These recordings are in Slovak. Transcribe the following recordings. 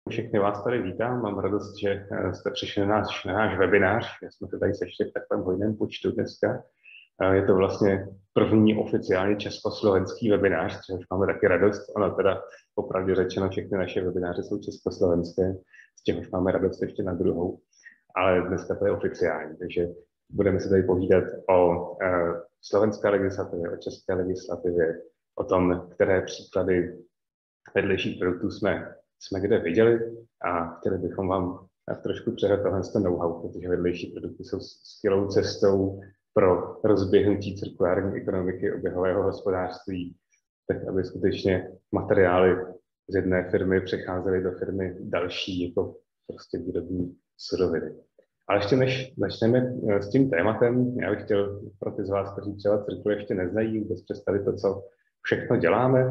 Všechny vás tady vítám. Mám radost, že jste přišli na náš webinář. Jsme se tady sešli v takovém hojném počtu dneska. Je to vlastně první oficiálně československý webinář, což máme taky radost. Ono teda opravdu řečeno, všechny naše webináře jsou československé, z čehož máme radost ještě na druhou. Ale dneska to je oficiální, takže budeme se tady povídat o slovenské legislativě, o české legislativě, o tom, které příklady vedlejších produktů jsme kde viděli a chtěli bychom vám trošku předat tohle know-how, protože vedlejší produkty jsou skvělou cestou pro rozběhnutí cirkulární ekonomiky, oběhového hospodářství, tak aby skutečně materiály z jedné firmy přecházely do firmy další, jako prostě výrobní suroviny. Ale ještě než začneme s tím tématem, já bych chtěl pro ty z vás, kteří třeba cirkul ještě neznají, vůbec představit to, co všechno děláme.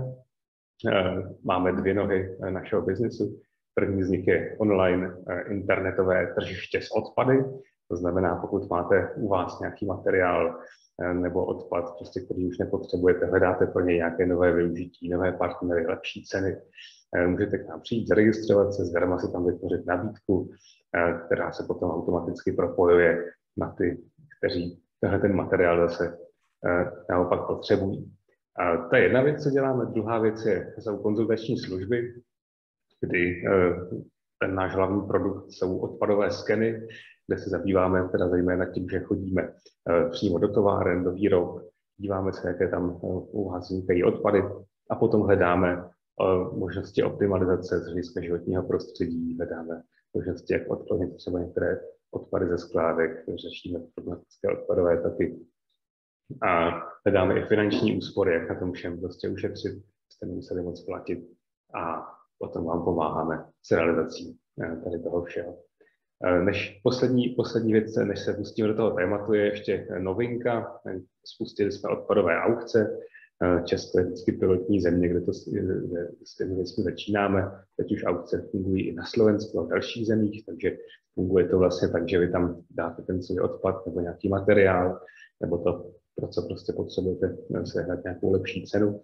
Máme dvě nohy našeho biznesu. První z nich je online internetové tržiště s odpady. To znamená, pokud máte u vás nějaký materiál nebo odpad, prostě, který už nepotřebujete, hledáte pro něj nějaké nové využití, nové partnery, lepší ceny, můžete k nám přijít, zaregistrovat se, zdarma si tam vytvořit nabídku, která se potom automaticky propojuje na ty, kteří tenhle ten materiál zase naopak potřebují. A to je jedna věc, co děláme. Druhá věc jsou konzultační služby, kdy ten náš hlavní produkt jsou odpadové skeny, kde se zabýváme teda zejména tím, že chodíme přímo do továren, do výrob, díváme se, jaké tam u vás vznikají odpady a potom hledáme možnosti optimalizace z hlediska životního prostředí, hledáme možnosti, jak odkladit třeba některé odpady ze skládek, řešíme problematické odpadové toky. A hledáme i finanční úspory, jak na tom všem prostě ušetřit, jste nemuseli moc platit a potom vám pomáháme s realizací tady toho všeho. Než poslední věc, než se pustíme do toho tématu, je ještě novinka. Spustili jsme odpadové aukce. Česko je vždycky pilotní země, kde s těmi věcmi začínáme. Teď už aukce fungují i na Slovensku a v dalších zemích, takže funguje to vlastně tak, že vy tam dáte ten svůj odpad nebo nějaký materiál, nebo to, pro co prostě potřebujete sehnat nějakou lepší cenu.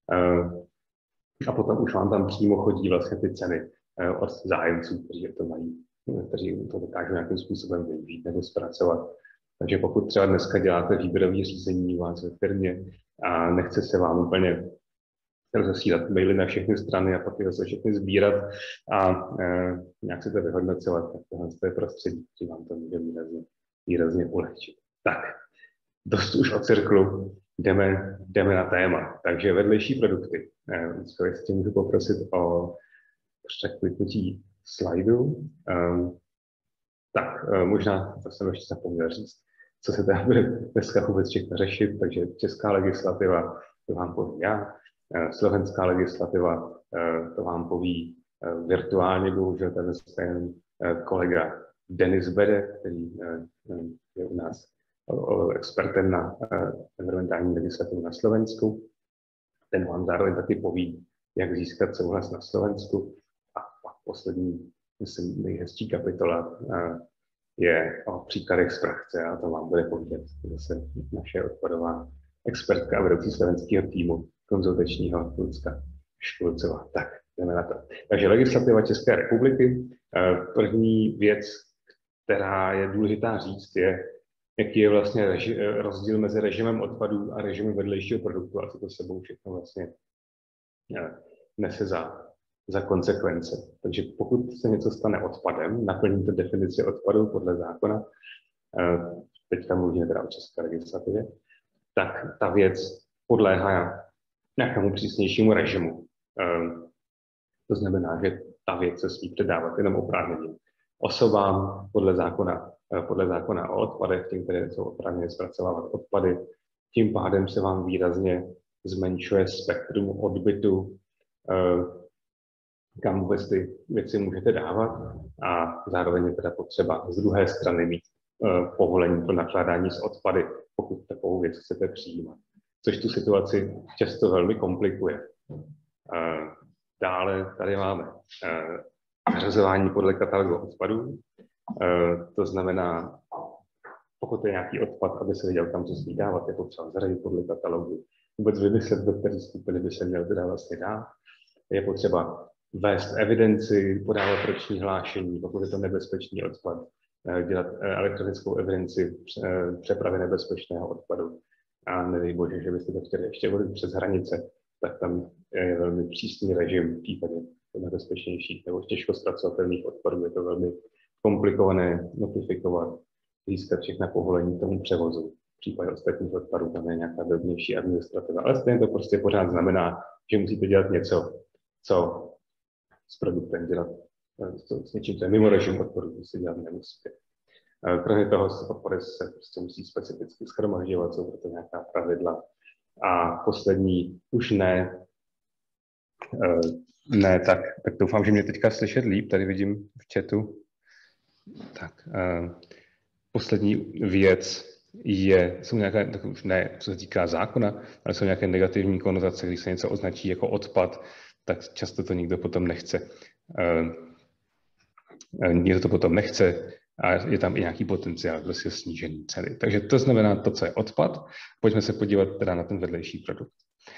A potom už vám tam přímo chodí vlastně ty ceny od zájemců, kteří to mají, kteří to dokážou nějakým způsobem využít nebo zpracovat. Takže pokud třeba dneska děláte výběrové řízení u vás ve firmě a nechce se vám úplně rozesílat maily na všechny strany a pak je zase všechny sbírat a nějak se to vyhodnocovat, tak tohle je prostředí, který vám to může výrazně ulehčit. Tak, dost už o cirklu, jdeme na téma. Takže vedlejší produkty. Jestli můžu poprosit o překliknutí slajdu. Tak, možná to jsem ještě zapomněl říct, co se tady bude dneska vůbec všechno řešit. Takže česká legislativa, to vám poví já. Slovenská legislativa, to vám poví virtuálně, bohužel ten kolega Denis Bede, který je u nás expertem na environmentální legislativu na Slovensku. Ten vám zároveň taky poví, jak získat souhlas na Slovensku. A pak poslední, myslím, nejhezčí kapitola je o příkladech z praxe a to vám bude povídat zase naše odpadová expertka a vedoucí slovenského týmu konzultačního Lucka Škulcová. Tak, jdeme na to. Takže legislativa České republiky. První věc, která je důležitá říct, je, jaký je vlastně rozdíl mezi režimem odpadů a režimem vedlejšího produktu a co to sebou všechno vlastně nese za konsekvence. Takže pokud se něco stane odpadem, naplníte definici odpadu podle zákona, teďka mluvíme teda o české legislativě, tak ta věc podléhá nějakému přísnějšímu režimu. To znamená, že ta věc se smí předávat jenom oprávněným osobám podle zákona o odpadech, tím, které jsou oprávněné zpracovávat odpady. Tím pádem se vám výrazně zmenšuje spektrum odbytu, kam vůbec ty věci můžete dávat a zároveň je teda potřeba z druhé strany mít povolení pro nakládání s odpady, pokud takovou věc chcete přijímat. Což tu situaci často velmi komplikuje. Dále tady máme zařazování podle katalogu odpadů. To znamená, pokud je nějaký odpad, aby se věděl, kam to smí dávat, je potřeba zařadit podle katalogu. Vůbec vymyslet, do které skupiny by se měl teda vlastně dát. Je potřeba vést evidenci, podávat roční hlášení, pokud je to nebezpečný odpad, dělat elektronickou evidenci přepravy nebezpečného odpadu. A nedej bože, že byste to chtěli ještě vodit přes hranice, tak tam je velmi přísný režim v případě nebezpečnějších nebo těžko zpracovatelných odpadů. Je to velmi komplikované notifikovat, získat všechna povolení k tomu převozu. V případě ostatních odpadů tam je nějaká drobnější administrativa. Ale stejně to prostě pořád znamená, že musíte dělat něco, co s produktem dělat, s něčím, co je mimo režim odpadu, to si dělat nemusíte. Kromě toho odpady se prostě musí specificky shromažďovat, jsou proto nějaká pravidla. A poslední, už ne, tak doufám, že mě teďka slyšet líp, tady vidím v chatu. Tak, poslední věc jsou nějaké, tak už ne, co se týká zákona, ale jsou nějaké negativní konotace, když se něco označí jako odpad, tak často to nikdo potom nechce. Nikdo to potom nechce a je tam i nějaký potenciál prostě snížení ceny. Takže to znamená to, co je odpad. Pojďme se podívat teda na ten vedlejší produkt.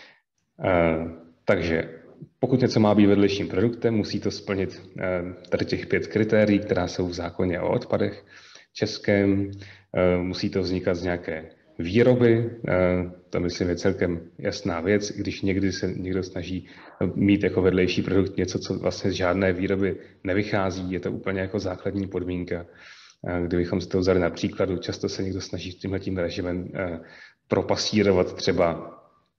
Takže pokud něco má být vedlejším produktem, musí to splnit tady těch 5 kritérií, která jsou v zákoně o odpadech českém. Musí to vznikat z nějaké výroby, to myslím je celkem jasná věc, když někdy se někdo snaží mít jako vedlejší produkt něco, co vlastně z žádné výroby nevychází, je to úplně jako základní podmínka. Kdybychom si to vzali na příkladu, často se někdo snaží tímhletím režimem propasírovat třeba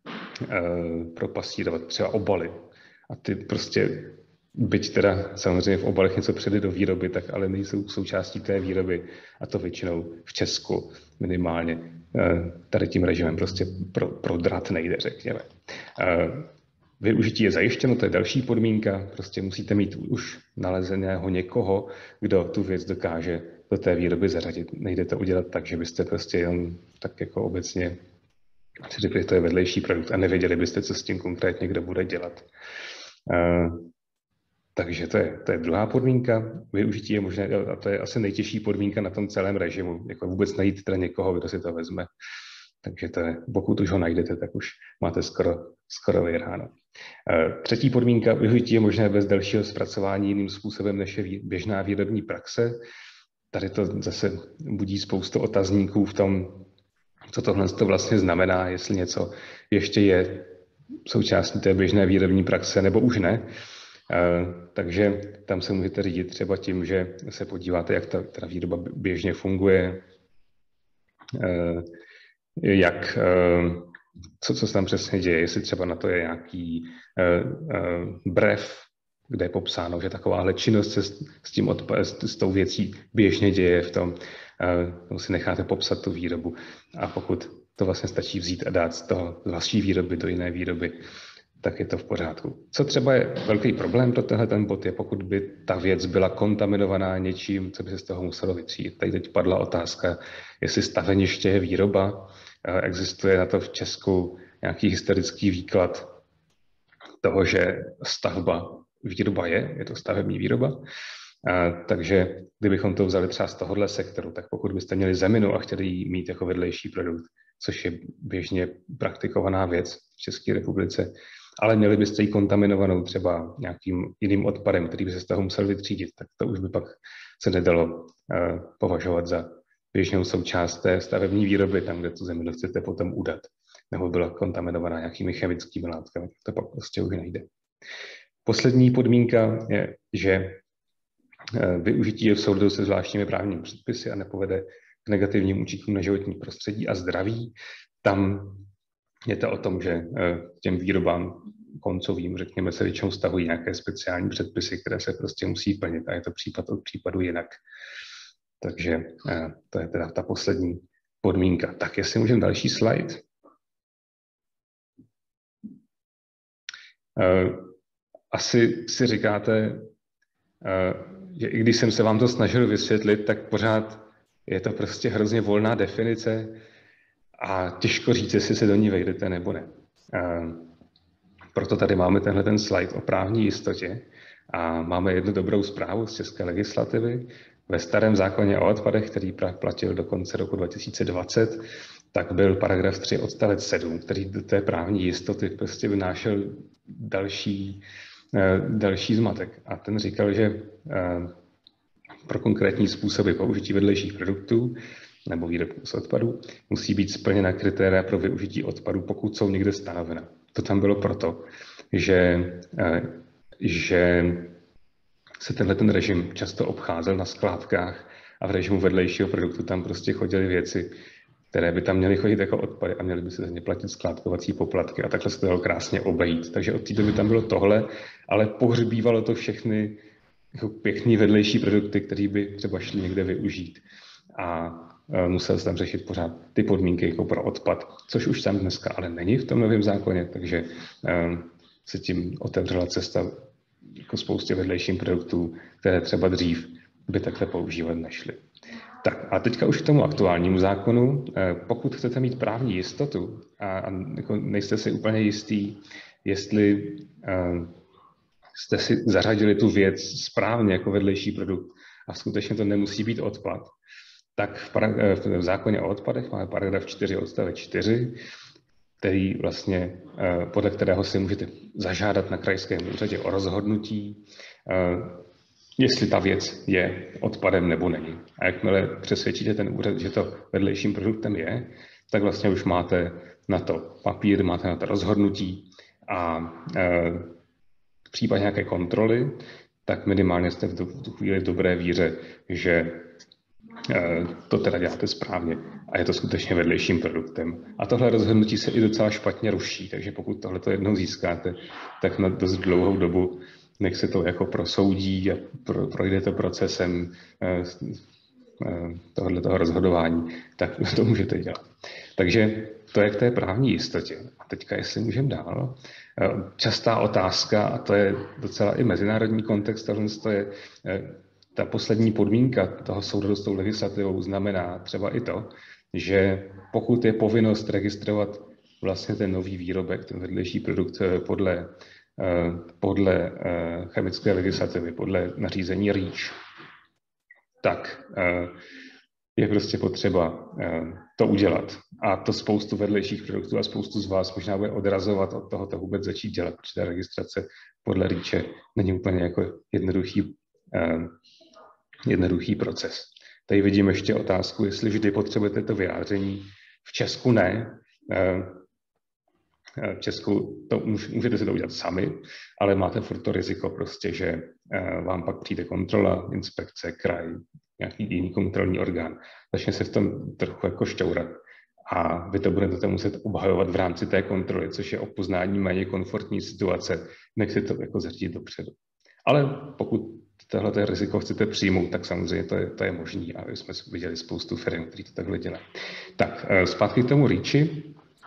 obaly. A ty prostě, byť teda samozřejmě v obalech něco přijde do výroby, tak ale nejsou součástí té výroby a to většinou v Česku minimálně tady tím režimem prostě pro drat nejde, řekněme. Využití je zajištěno, to je další podmínka, prostě musíte mít už nalezeného někoho, kdo tu věc dokáže do té výroby zařadit. Nejde to udělat tak, že byste prostě jen tak jako obecně si řekli, že to je vedlejší produkt a nevěděli byste, co s tím konkrétně kdo bude dělat. Takže to je druhá podmínka. Využití je možné, a to je asi nejtěžší podmínka na tom celém režimu, jako vůbec najít teda někoho, kdo si to vezme. Takže to je, pokud už ho najdete, tak už máte skoro vyhráno. Třetí podmínka, využití je možné bez dalšího zpracování jiným způsobem, než je běžná výrobní praxe. Tady to zase budí spoustu otazníků v tom, co tohle to vlastně znamená, jestli něco ještě je součástí té běžné výrobní praxe, nebo už ne. Takže tam se můžete řídit třeba tím, že se podíváte, jak ta výroba běžně funguje, co se tam přesně děje, jestli třeba na to je nějaký brev, kde je popsáno, že takováhle činnost se s tou věcí běžně děje v tom, si necháte popsat tu výrobu a pokud to vlastně stačí vzít a dát z vaší výroby do jiné výroby, tak je to v pořádku. Co třeba je velký problém pro tenhle ten bod, je pokud by ta věc byla kontaminovaná něčím, co by se z toho muselo vytřídit. Tady teď padla otázka, jestli staveniště je výroba. Existuje na to v Česku nějaký historický výklad toho, že výroba je to stavební výroba. Takže kdybychom to vzali třeba z tohohle sektoru, tak pokud byste měli zeminu a chtěli ji mít jako vedlejší produkt, což je běžně praktikovaná věc v České republice, ale měli byste ji kontaminovanou třeba nějakým jiným odpadem, který by se z toho musel vytřídit, tak to už by pak se nedalo považovat za běžnou součást té stavební výroby, tam, kde tu zeminu chcete potom udat, nebo byla kontaminovaná nějakými chemickými látkami, to pak prostě už nejde. Poslední podmínka je, že využití je v souladu se zvláštními právními předpisy a nepovede k negativním účinkům na životní prostředí a zdraví. Tam je to o tom, že těm výrobám koncovým, řekněme, se většinou stahují nějaké speciální předpisy, které se prostě musí plnit a je to případ od případu jinak. Takže to je teda ta poslední podmínka. Tak jestli můžeme další slide. Asi si říkáte, že i když jsem se vám to snažil vysvětlit, tak pořád je to prostě hrozně volná definice a těžko říct, jestli se do ní vejdete nebo ne. Proto tady máme tenhle ten slide o právní jistotě a máme jednu dobrou zprávu z české legislativy. Ve starém zákoně o odpadech, který platil do konce roku 2020, tak byl paragraf 3 odstavec 7, který do té právní jistoty prostě vynášel další další zmatek. A ten říkal, že pro konkrétní způsoby použití vedlejších produktů nebo výrobků z odpadu musí být splněna kritéria pro využití odpadu, pokud jsou někde stanovena. To tam bylo proto, že se ten režim často obcházel na skládkách a v režimu vedlejšího produktu tam prostě chodily věci, které by tam měly chodit jako odpady a měly by se za ně platit skládkovací poplatky a takhle se to dalo krásně obejít. Takže od té doby tam bylo tohle, ale pohřbívalo to všechny jako pěkný vedlejší produkty, které by třeba šly někde využít. A musel se tam řešit pořád ty podmínky jako pro odpad, což už tam dneska ale není v tom novém zákoně, takže se tím otevřela cesta jako spoustě vedlejších produktů, které třeba dřív by takhle používat nešly. Tak a teďka už k tomu aktuálnímu zákonu. Pokud chcete mít právní jistotu a jako nejste si úplně jistý, jestli jste si zařadili tu věc správně jako vedlejší produkt a skutečně to nemusí být odpad, tak v zákoně o odpadech máme paragraf 4 odstavec 4, který vlastně, podle kterého si můžete zažádat na krajském úřadě o rozhodnutí, jestli ta věc je odpadem nebo není. A jakmile přesvědčíte ten úřad, že to vedlejším produktem je, tak vlastně už máte na to papír, máte na to rozhodnutí a v případě nějaké kontroly, tak minimálně jste v tu chvíli v dobré víře, že to teda děláte správně a je to skutečně vedlejším produktem. A tohle rozhodnutí se i docela špatně ruší, takže pokud tohleto jednou získáte, tak na dost dlouhou dobu nech se to jako prosoudí a projde to procesem tohoto rozhodování, tak to můžete dělat. Takže to je k té právní jistotě. A teďka, jestli můžeme dál, častá otázka, a to je docela i mezinárodní kontext, to je ta poslední podmínka toho souladu s tou legislativou znamená třeba i to, že pokud je povinnost registrovat vlastně ten nový výrobek, ten vedlejší produkt podle chemické legislativy, podle nařízení REACH, tak je prostě potřeba to udělat. A to spoustu vedlejších produktů a spoustu z vás možná bude odrazovat od toho to vůbec začít dělat, protože ta registrace podle REACHe není úplně jako jednoduchý proces. Tady vidím ještě otázku, jestli vždy potřebujete to vyjádření. V Česku ne. V Česku to můžete si to udělat sami, ale máte furt to riziko prostě, že vám pak přijde kontrola, inspekce, kraj, nějaký jiný kontrolní orgán. Začne se v tom trochu jako šťourat a vy to budete muset obhajovat v rámci té kontroly, což je o poznání méně komfortní situace, než si to jako zařídit dopředu. Ale pokud tohle riziko chcete přijmout, tak samozřejmě to je možný a jsme viděli spoustu firm, který to takhle dělají. Tak, zpátky k tomu REACHi.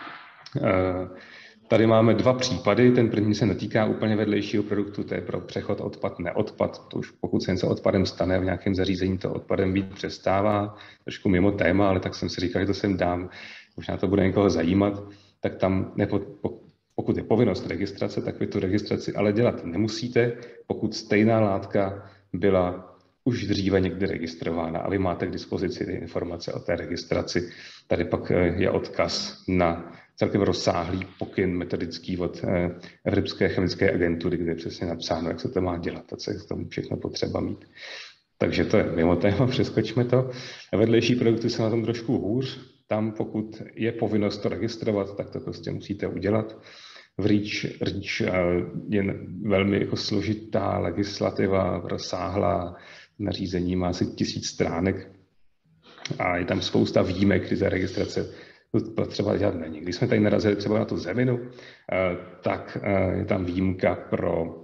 Tady máme dva případy. Ten první se netýká úplně vedlejšího produktu, to je pro přechod odpad, neodpad. To už pokud se něco odpadem stane v nějakém zařízení, to odpadem být přestává. Trošku mimo téma, ale tak jsem si říkal, že to sem dám. Možná to bude někoho zajímat. Tak tam pokud je povinnost registrace, tak vy tu registraci ale dělat nemusíte, pokud stejná látka byla už dříve někdy registrována a vy máte k dispozici ty informace o té registraci. Tady pak je odkaz na celkem rozsáhlý pokyn metodický od Evropské chemické agentury, kde je přesně napsáno, jak se to má dělat a co je k tomu všechno potřeba mít. Takže to je mimo téma, přeskočme to. Vedlejší produkty jsou na tom trošku hůř. Tam, pokud je povinnost to registrovat, tak to prostě musíte udělat. V REACH je velmi jako složitá legislativa, rozsáhlá, nařízení má asi 1000 stránek a je tam spousta výjimek, kdy ta registrace potřeba dělat není. Když jsme tady narazili třeba na tu zeminu, tak je tam výjimka pro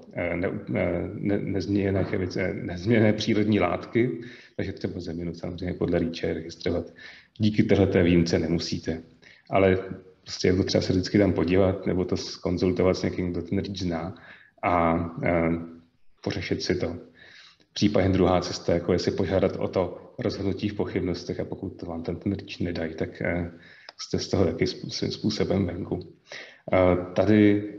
nezměněné přírodní látky, takže třeba zeminu samozřejmě podle REACHe registrovat. Díky téhleté výjimce nemusíte, ale prostě je to třeba se vždycky tam podívat nebo to konzultovat s někým, kdo ten REACH zná a pořešit si to. Případně druhá cesta, jako je si požádat o to rozhodnutí v pochybnostech a pokud vám ten REACH nedají, tak jste z toho taky svým způsobem venku. Tady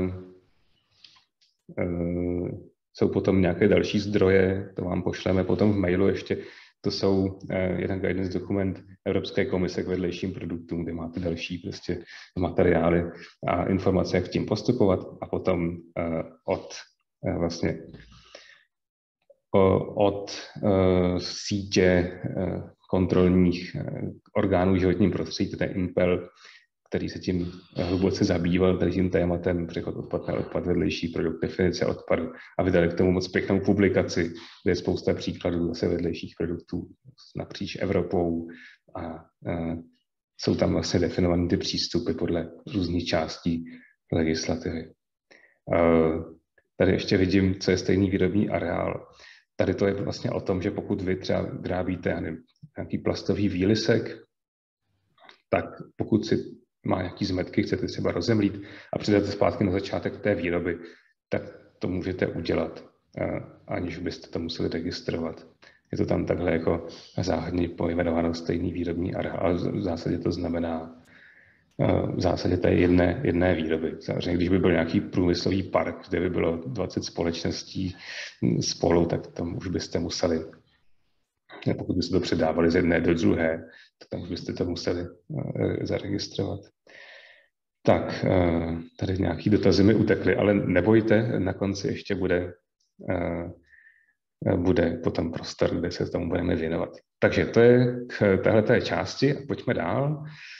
jsou potom nějaké další zdroje, to vám pošleme potom v mailu ještě. To jsou jeden guidance dokument Evropské komise k vedlejším produktům, kde máte další prostě materiály a informace, jak s tím postupovat a potom od vlastně od sítě kontrolních orgánů životním prostředí, to je Impel, který se tím hluboce zabýval, tady tím tématem přechod odpad na odpad, vedlejší produkt, definice odpadu a vydali k tomu moc pěknou publikaci, kde je spousta příkladů zase vedlejších produktů napříč Evropou a jsou tam vlastně definované ty přístupy podle různých částí legislativy. Tady ještě vidím, co je stejný výrobní areál. Tady to je vlastně o tom, že pokud vy třeba vyrábíte nějaký plastový výlisek, tak pokud si má nějaký zmetky, chcete třeba rozemlít a přidáte zpátky na začátek té výroby, tak to můžete udělat, aniž byste to museli registrovat. Je to tam takhle jako záhadně pojmenováno stejný výrobní areál, ale v zásadě to znamená v zásadě té jedné výroby. Samozřejmě, když by byl nějaký průmyslový park, kde by bylo 20 společností spolu, tak tam už byste museli, pokud byste to předávali z jedné do druhé, tak tam už byste to museli zaregistrovat. Tak, tady nějaký dotazy mi utekly, ale nebojte, na konci ještě bude potom prostor, kde se tomu budeme věnovat. Takže to je k téhleté části a pojďme dál.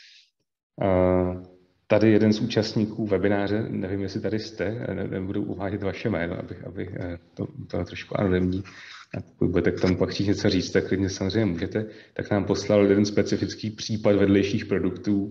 Tady jeden z účastníků webináře, nevím, jestli tady jste, nebudu uvádět vaše jméno, aby to bylo trošku anonymní. A pokud budete k tomu pak chtít něco říct, tak klidně samozřejmě můžete. Tak nám poslal jeden specifický případ vedlejších produktů,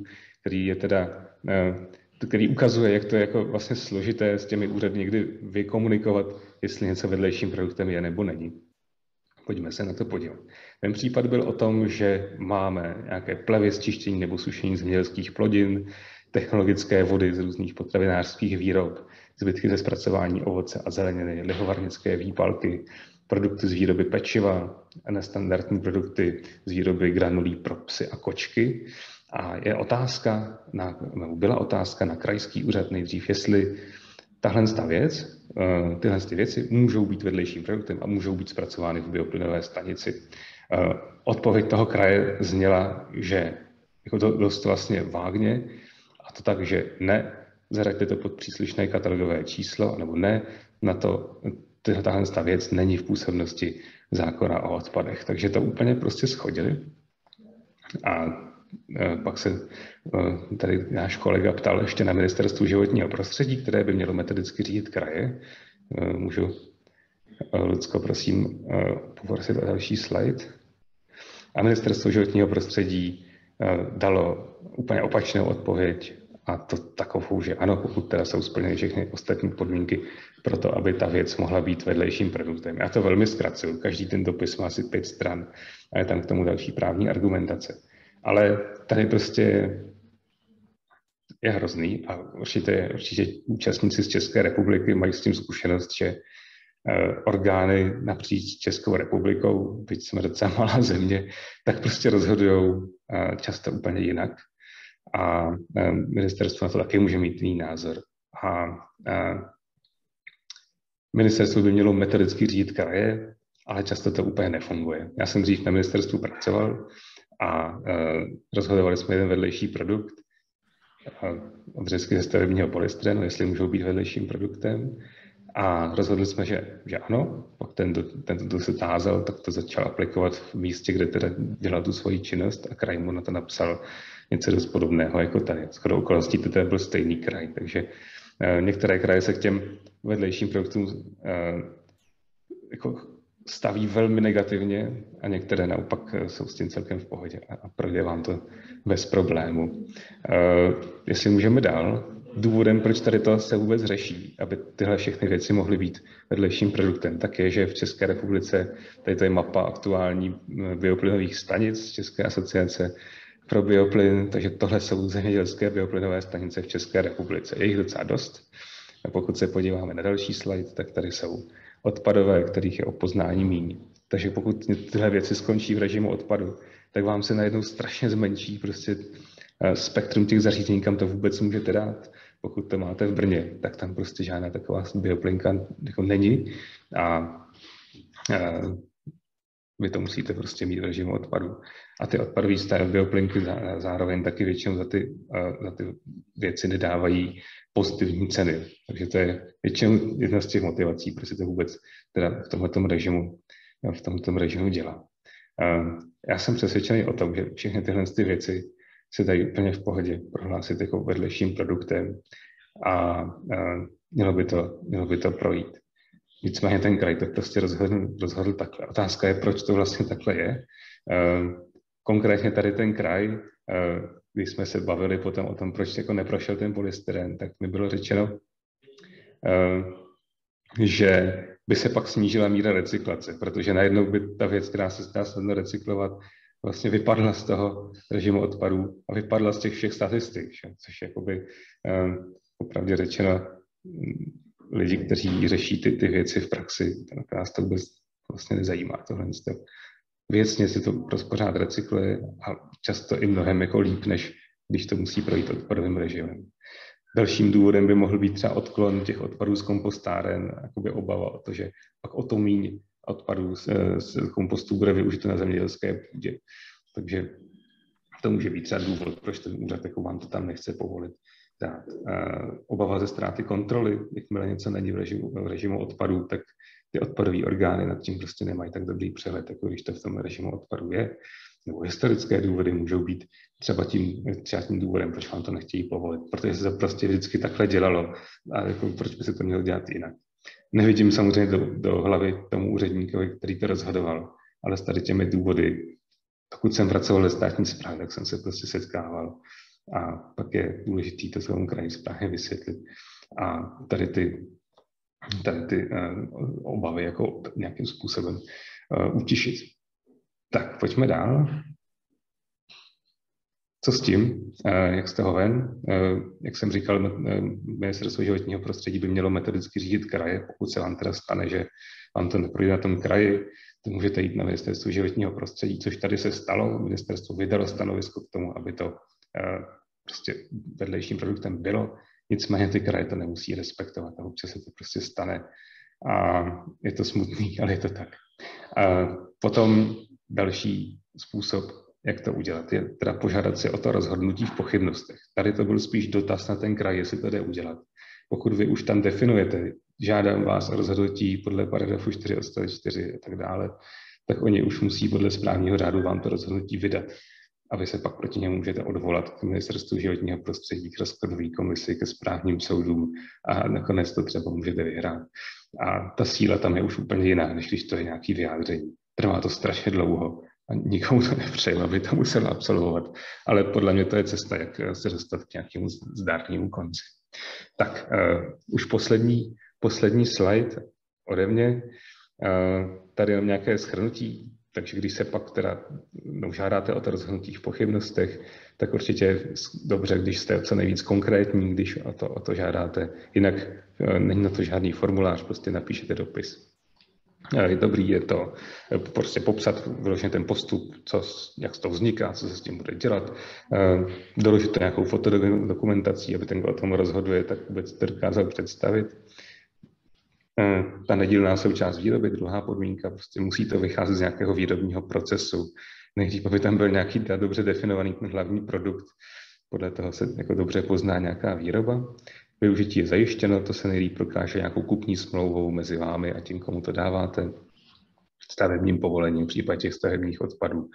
který ukazuje, jak to je jako vlastně složité s těmi úřady někdy vykomunikovat, jestli něco vedlejším produktem je nebo není. Pojďme se na to podívat. Ten případ byl o tom, že máme nějaké plevy z čištění nebo sušení zemědělských plodin, technologické vody z různých potravinářských výrob, zbytky ze zpracování ovoce a zeleniny, lihovarnické výpalky, produkty z výroby pečiva a nestandardní produkty z výroby granulí pro psy a kočky. A byla otázka na krajský úřad nejdřív, jestli tyhle věci můžou být vedlejším produktem a můžou být zpracovány v bioplynové stanici. Odpověď toho kraje zněla, že jako to dost vlastně vágně, a to tak, že ne, zaraďte to pod příslušné katalogové číslo, nebo ne, na to tahle věc není v působnosti zákona o odpadech. Takže to úplně prostě shodili. A pak se tady náš kolega ptal ještě na Ministerstvu životního prostředí, které by mělo metodicky řídit kraje. Můžu, Lucko, prosím, poprosit o další slide. A Ministerstvo životního prostředí dalo úplně opačnou odpověď, a to takovou, že ano, pokud teda jsou splněny všechny ostatní podmínky pro to, aby ta věc mohla být vedlejším produktem. Já to velmi zkracuju, každý ten dopis má asi 5 stran a je tam k tomu další právní argumentace. Ale tady prostě je hrozný a určitě účastníci z České republiky mají s tím zkušenost, že orgány napříč Českou republikou, byť jsme docela malá země, tak prostě rozhodují často úplně jinak. A ministerstvo na to taky může mít jiný názor. A ministerstvo by mělo metodicky řídit kraje, ale často to úplně nefunguje. Já jsem dřív na ministerstvu pracoval a rozhodovali jsme jeden vedlejší produkt, odřezky ze stavebního polystyrenu, jestli můžou být vedlejším produktem. A rozhodli jsme, že ano. Pak ten, kdo se tázal, tak to začal aplikovat v místě, kde teda dělal tu svoji činnost a kraj mu na to napsal něco dost podobného jako tady. Shodou okolností to byl stejný kraj, takže některé kraje se k těm vedlejším produktům jako staví velmi negativně a některé naopak jsou s tím celkem v pohodě a projde vám to bez problému. Jestli můžeme dál, důvodem, proč tady to se vůbec řeší, aby tyhle všechny věci mohly být vedlejším produktem, tak je, že v České republice, tady to je mapa aktuální bioplynových stanic České asociace pro bioplyn, takže tohle jsou zemědělské bioplynové stanice v České republice. Je jich docela dost. A pokud se podíváme na další slide, tak tady jsou odpadové, kterých je o poznání míň. Takže pokud tyhle věci skončí v režimu odpadu, tak vám se najednou strašně zmenší prostě spektrum těch zařízení, kam to vůbec můžete dát. Pokud to máte v Brně, tak tam prostě žádná taková bioplynka jako není. A Vy to musíte prostě mít v režimu odpadu. A ty odpadové bioplynky zároveň taky většinou za ty věci nedávají pozitivní ceny. Takže to je většinou jedna z těch motivací, proč se to vůbec teda v tomto režimu dělá. Já jsem přesvědčený o tom, že všechny tyhle věci se dají úplně v pohodě prohlásit jako vedlejším produktem a mělo by to projít. Nicméně ten kraj to prostě rozhodl takhle. Otázka je, proč to vlastně takhle je. Konkrétně tady ten kraj, když jsme se bavili potom o tom, proč jako neprošel ten polystyren, tak mi bylo řečeno, že by se pak snížila míra recyklace, protože najednou by ta věc, která se dá snadno recyklovat, vlastně vypadla z toho režimu odpadů a vypadla z těch všech statistik, což jakoby opravdu řečeno lidi, kteří řeší ty věci v praxi, tak nás to vůbec vlastně nezajímá tohle. Věcně se to pořád recykluje a často i mnohem jako líp, než když to musí projít odpadovým režimem. Dalším důvodem by mohl být třeba odklon těch odpadů z kompostáren, jakoby obava o to, že pak o to míň odpadů z kompostů bude využito na zemědělské půdě. Takže to může být třeba důvod, proč ten úřad jako vám to tam nechce povolit dát. Obava ze ztráty kontroly, jakmile něco není v režimu odpadů, tak ty odpadové orgány nad tím prostě nemají tak dobrý přehled, jako když to v tom režimu odpadů je. Nebo historické důvody můžou být třeba tím důvodem, proč vám to nechtějí povolit, protože se to prostě vždycky takhle dělalo a jako proč by se to mělo dělat jinak. Nevidím samozřejmě do hlavy tomu úředníkovi, který to rozhodoval, ale s tady těmi důvody, pokud jsem pracoval ve státní správě, tak jsem se prostě setkával a pak je důležitý to svému kraji správně vysvětlit a tady ty obavy jako nějakým způsobem utišit. Tak, pojďme dál. Co s tím? Jak z toho ven? Jak jsem říkal, Ministerstvo životního prostředí by mělo metodicky řídit kraje. Pokud se vám teda stane, že vám to neprojde na tom kraji, to můžete jít na Ministerstvo životního prostředí, což tady se stalo. Ministerstvo vydalo stanovisko k tomu, aby to prostě vedlejším produktem bylo. Nicméně ty kraje to nemusí respektovat a občas se to prostě stane. A je to smutný, ale je to tak. A potom další způsob, jak to udělat, je teda požádat si o to rozhodnutí v pochybnostech. Tady to byl spíš dotaz na ten kraj, jestli to jde udělat. Pokud vy už tam definujete, žádám vás o rozhodnutí podle paragrafu 4 odstavec 4 a tak dále, tak oni už musí podle správního řádu vám to rozhodnutí vydat. A vy se pak proti němu můžete odvolat k Ministerstvu životního prostředí, k rozkladové komisi, ke správním soudům a nakonec to třeba můžete vyhrát. A ta síla tam je už úplně jiná, než když to je nějaký vyjádření. Trvá to strašně dlouho a nikomu to nepřeju, aby to musel absolvovat. Ale podle mě to je cesta, jak se dostat k nějakému zdárnému konci. Tak, už poslední slide ode mě. Tady mám nějaké shrnutí. Takže když se pak teda žádáte o to rozhodnutí v pochybnostech, tak určitě je dobře, když jste co nejvíc konkrétní, když o to žádáte. Jinak není na to žádný formulář, prostě napíšete dopis. Je dobrý, je to prostě popsat vyloženě ten postup, jak to vzniká, co se s tím bude dělat, doložit to nějakou fotodokumentací, aby ten, kdo o tom rozhoduje, tak vůbec to dokázal představit. Ta nedílná součást výroby, druhá podmínka, prostě musí to vycházet z nějakého výrobního procesu. Nejdřív, aby tam byl nějaký dobře definovaný ten hlavní produkt, podle toho se jako dobře pozná nějaká výroba. Využití je zajištěno, to se nejlíp prokáže nějakou kupní smlouvou mezi vámi a tím, komu to dáváte, stavebním povolením v případě těch stavebních odpadů.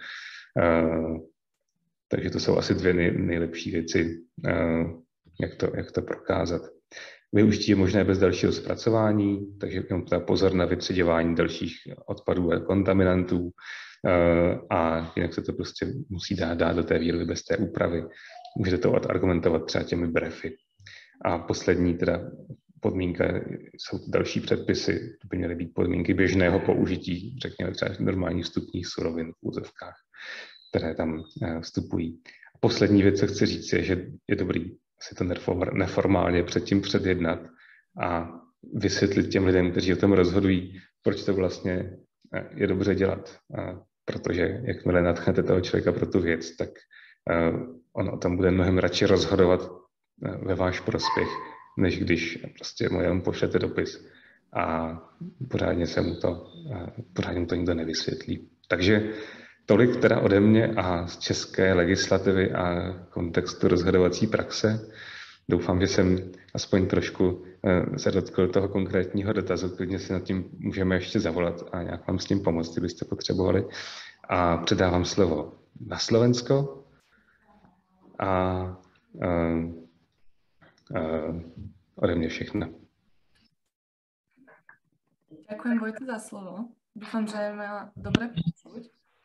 Takže to jsou asi dvě nejlepší věci, jak to prokázat. Využití je možné bez dalšího zpracování, takže jenom pozor na vytřeďování dalších odpadů a kontaminantů a jinak se to prostě musí dát do té výroby bez té úpravy. Můžete to argumentovat třeba těmi brefy. A poslední teda podmínka jsou další předpisy, to by měly být podmínky běžného použití, řekněme třeba normálních vstupních surovin v úzovkách, které tam vstupují. A poslední věc, co chci říct, je, že je dobrý si to neformálně předtím předjednat a vysvětlit těm lidem, kteří o tom rozhodují, proč to vlastně je dobře dělat. Protože jakmile nadchnete toho člověka pro tu věc, tak on o tom bude mnohem radši rozhodovat ve váš prospěch, než když prostě mu jenom pošlete dopis a pořádně mu to nikdo nevysvětlí. Takže tolik teda ode mě a z české legislativy a kontextu rozhodovací praxe. Doufám, že jsem aspoň trošku se dotkl toho konkrétního dotazu. Klidně si nad tím můžeme ještě zavolat a nějak vám s tím pomoct, kdybyste potřebovali. A předávám slovo na Slovensko. A ode mě všechno. Ďakujem, Vojto, za slovo. Dúfam, že ma dobre počuť.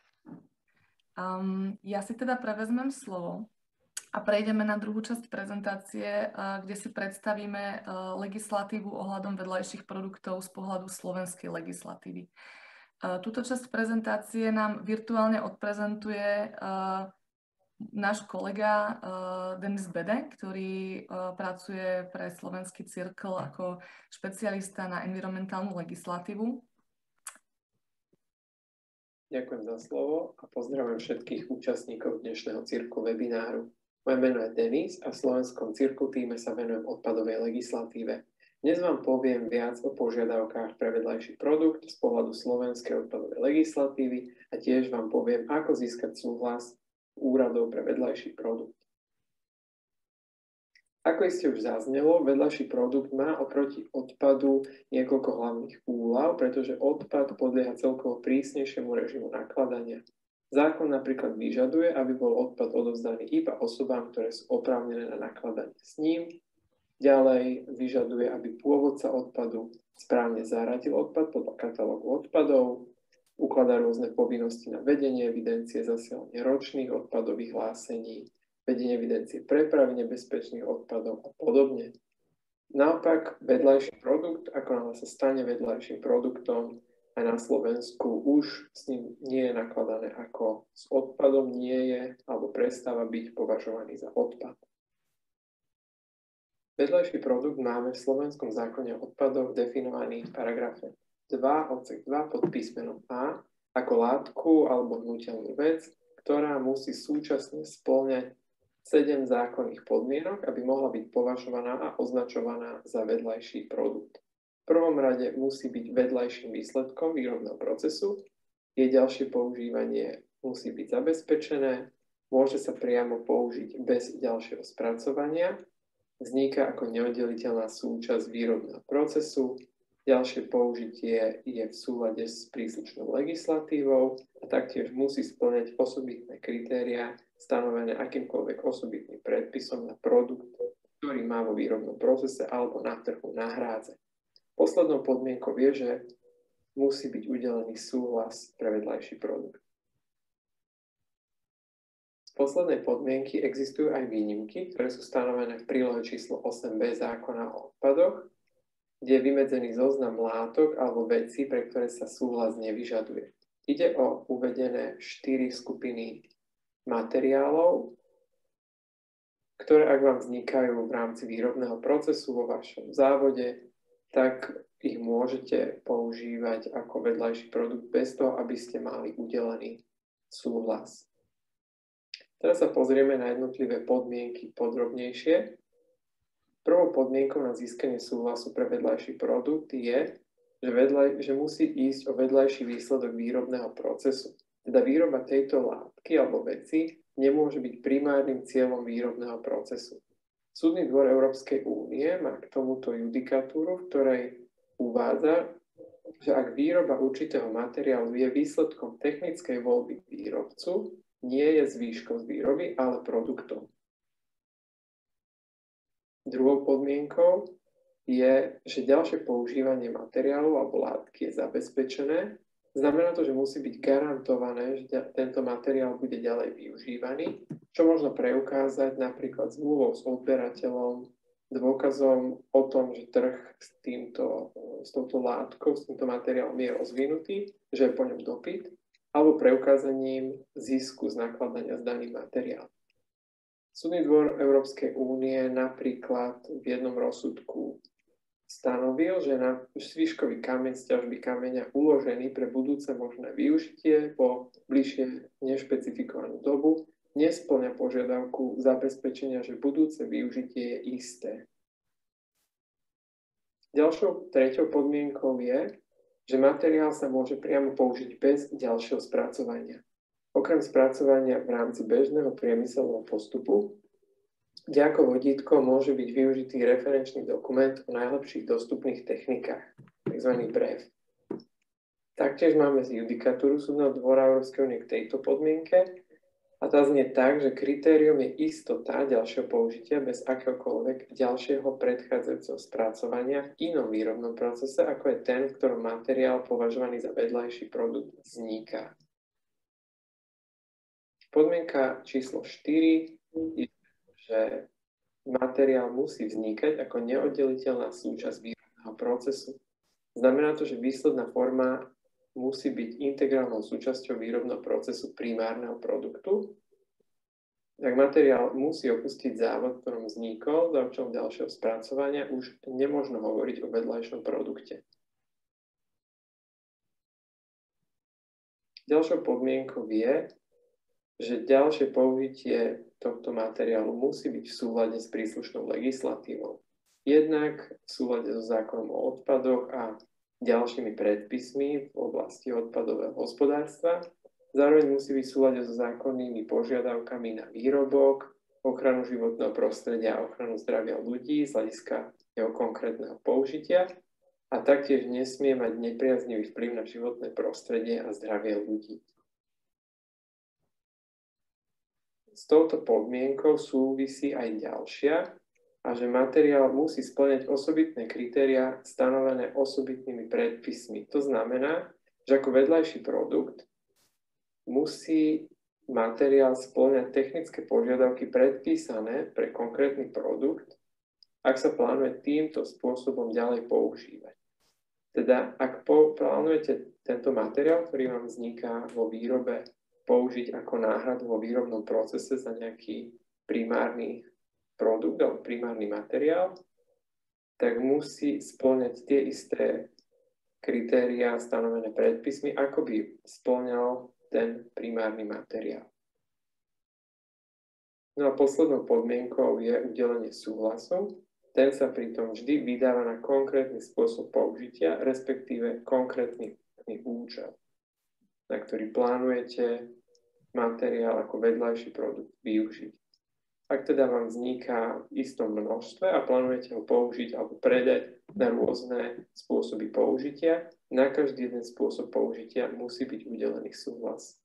Ja si teda prevezmem slovo a prejdeme na druhú časť prezentácie, kde si predstavíme legislatívu ohľadom vedľajších produktov z pohľadu slovenskej legislatívy. Túto časť prezentácie nám virtuálne odprezentuje náš kolega Denis Bede, ktorý pracuje pre Slovenský cirkel ako špecialista na environmentálnu legislatívu. Ďakujem za slovo a pozdravujem všetkých účastníkov dnešného cirku webináru. Moje meno je Denis a v Slovenskom cirku týme sa venujem odpadovej legislatíve. Dnes vám poviem viac o požiadavkách pre vedľajší produkt z pohľadu slovenskej odpadovej legislatívy a tiež vám poviem, ako získať súhlas úradov pre vedľajší produkt. Ako iste už zaznelo, vedľajší produkt má oproti odpadu niekoľko hlavných úľav, pretože odpad podlieha celkovo prísnejšiemu režimu nakladania. Zákon napríklad vyžaduje, aby bol odpad odovzdaný iba osobám, ktoré sú oprávnené na nakladanie s ním. Ďalej vyžaduje, aby pôvodca odpadu správne zaradil odpad podľa katalógu odpadov, ukladá rôzne povinnosti na vedenie evidencie, zasielanie ročných odpadových hlásení, vedenie evidencie prepravy nebezpečných odpadov a podobne. Naopak, vedľajší produkt, ako náhle sa stane vedľajším produktom, aj na Slovensku už s ním nie je nakladané ako s odpadom, nie je alebo prestáva byť považovaný za odpad. Vedľajší produkt máme v Slovenskom zákone o odpadoch definovaný v paragrafe 2 odsek 2 pod písmenom A ako látku alebo hnutelnú vec, ktorá musí súčasne spĺňať 7 zákonných podmienok, aby mohla byť považovaná a označovaná za vedľajší produkt. V prvom rade musí byť vedľajším výsledkom výrobného procesu, jej ďalšie používanie musí byť zabezpečené, môže sa priamo použiť bez ďalšieho spracovania, vzniká ako neoddeliteľná súčasť výrobného procesu, ďalšie použitie je v súlade s príslušnou legislatívou a taktiež musí spĺňať osobitné kritériá stanovené akýmkoľvek osobitným predpisom na produkt, ktorý má vo výrobnom procese alebo na trhu nahrádzať. Poslednou podmienkou je, že musí byť udelený súhlas pre vedľajší produkt. Z poslednej podmienky existujú aj výnimky, ktoré sú stanovené v prílohe číslo 8b zákona o odpadoch, kde je vymedzený zoznam látok alebo vecí, pre ktoré sa súhlas nevyžaduje. Ide o uvedené 4 skupiny materiálov, ktoré ak vám vznikajú v rámci výrobného procesu vo vašom závode, tak ich môžete používať ako vedľajší produkt bez toho, aby ste mali udelený súhlas. Teraz sa pozrieme na jednotlivé podmienky podrobnejšie. Prvou podmienkou na získanie súhlasu pre vedľajší produkt je, že musí ísť o vedľajší výsledok výrobného procesu. Teda výroba tejto látky alebo veci nemôže byť primárnym cieľom výrobného procesu. Súdny dvor Európskej únie má k tomuto judikatúru, v ktorej uvádza, že ak výroba určitého materiálu je výsledkom technickej voľby výrobcu, nie je zvýškom z výroby, ale produktom. Druhou podmienkou je, že ďalšie používanie materiálu alebo látky je zabezpečené. Znamená to, že musí byť garantované, že tento materiál bude ďalej využívaný, čo možno preukázať napríklad zmluvou s odberateľom, dôkazom o tom, že trh s touto látkou, s týmto materiálom je rozvinutý, že je po ňom dopyt, alebo preukázaním zisku z nakladania s daným materiálom. Súdny dvor Európskej únie napríklad v jednom rozsudku stanovil, že na šviškový kameň z ťažby kameňa uložený pre budúce možné využitie po bližšie nešpecifikovanú dobu nespĺňa požiadavku zabezpečenia, že budúce využitie je isté. Ďalšou treťou podmienkou je, že materiál sa môže priamo použiť bez ďalšieho spracovania. Okrem spracovania v rámci bežného priemyselného postupu, kde ako vodítko môže byť využitý referenčný dokument o najlepších dostupných technikách, tzv. BREF. Taktiež máme z judikatúru Súdneho dvora Európskej únie k tejto podmienke a tá znie tak, že kritérium je istota ďalšieho použitia bez akéhokoľvek ďalšieho predchádzajúceho spracovania v inom výrobnom procese, ako je ten, v ktorom materiál považovaný za vedľajší produkt vzniká. Podmienka číslo 4 je, že materiál musí vznikať ako neoddeliteľná súčasť výrobného procesu. Znamená to, že výsledná forma musí byť integrálnou súčasťou výrobného procesu primárneho produktu. Ak materiál musí opustiť závod, v ktorom vznikol, za účelom ďalšieho spracovania, už nemožno hovoriť o vedľajšom produkte. Ďalšou podmienkou je, že ďalšie použitie tohto materiálu musí byť v súlade s príslušnou legislatívou. Jednak v súlade so zákonom o odpadoch a ďalšími predpismi v oblasti odpadového hospodárstva. Zároveň musí byť v súlade so zákonnými požiadavkami na výrobok, ochranu životného prostredia a ochranu zdravia ľudí z hľadiska jeho konkrétneho použitia a taktiež nesmie mať nepriaznivý vplyv na životné prostredie a zdravie ľudí. S touto podmienkou súvisí aj ďalšia, a že materiál musí spĺňať osobitné kritériá stanovené osobitnými predpismi. To znamená, že ako vedľajší produkt musí materiál spĺňať technické požiadavky predpísané pre konkrétny produkt, ak sa plánuje týmto spôsobom ďalej používať. Teda, ak plánujete tento materiál, ktorý vám vzniká vo výrobe, použiť ako náhradu vo výrobnom procese za nejaký primárny produkt alebo primárny materiál, tak musí spĺňať tie isté kritériá stanovené predpismi, ako by spĺňal ten primárny materiál. No a poslednou podmienkou je udelenie súhlasu. Ten sa pritom vždy vydáva na konkrétny spôsob použitia, respektíve konkrétny účel, na ktorý plánujete materiál ako vedľajší produkt využiť. Ak teda vám vzniká v istom množstve a plánujete ho použiť alebo predať na rôzne spôsoby použitia, na každý jeden spôsob použitia musí byť udelený súhlas.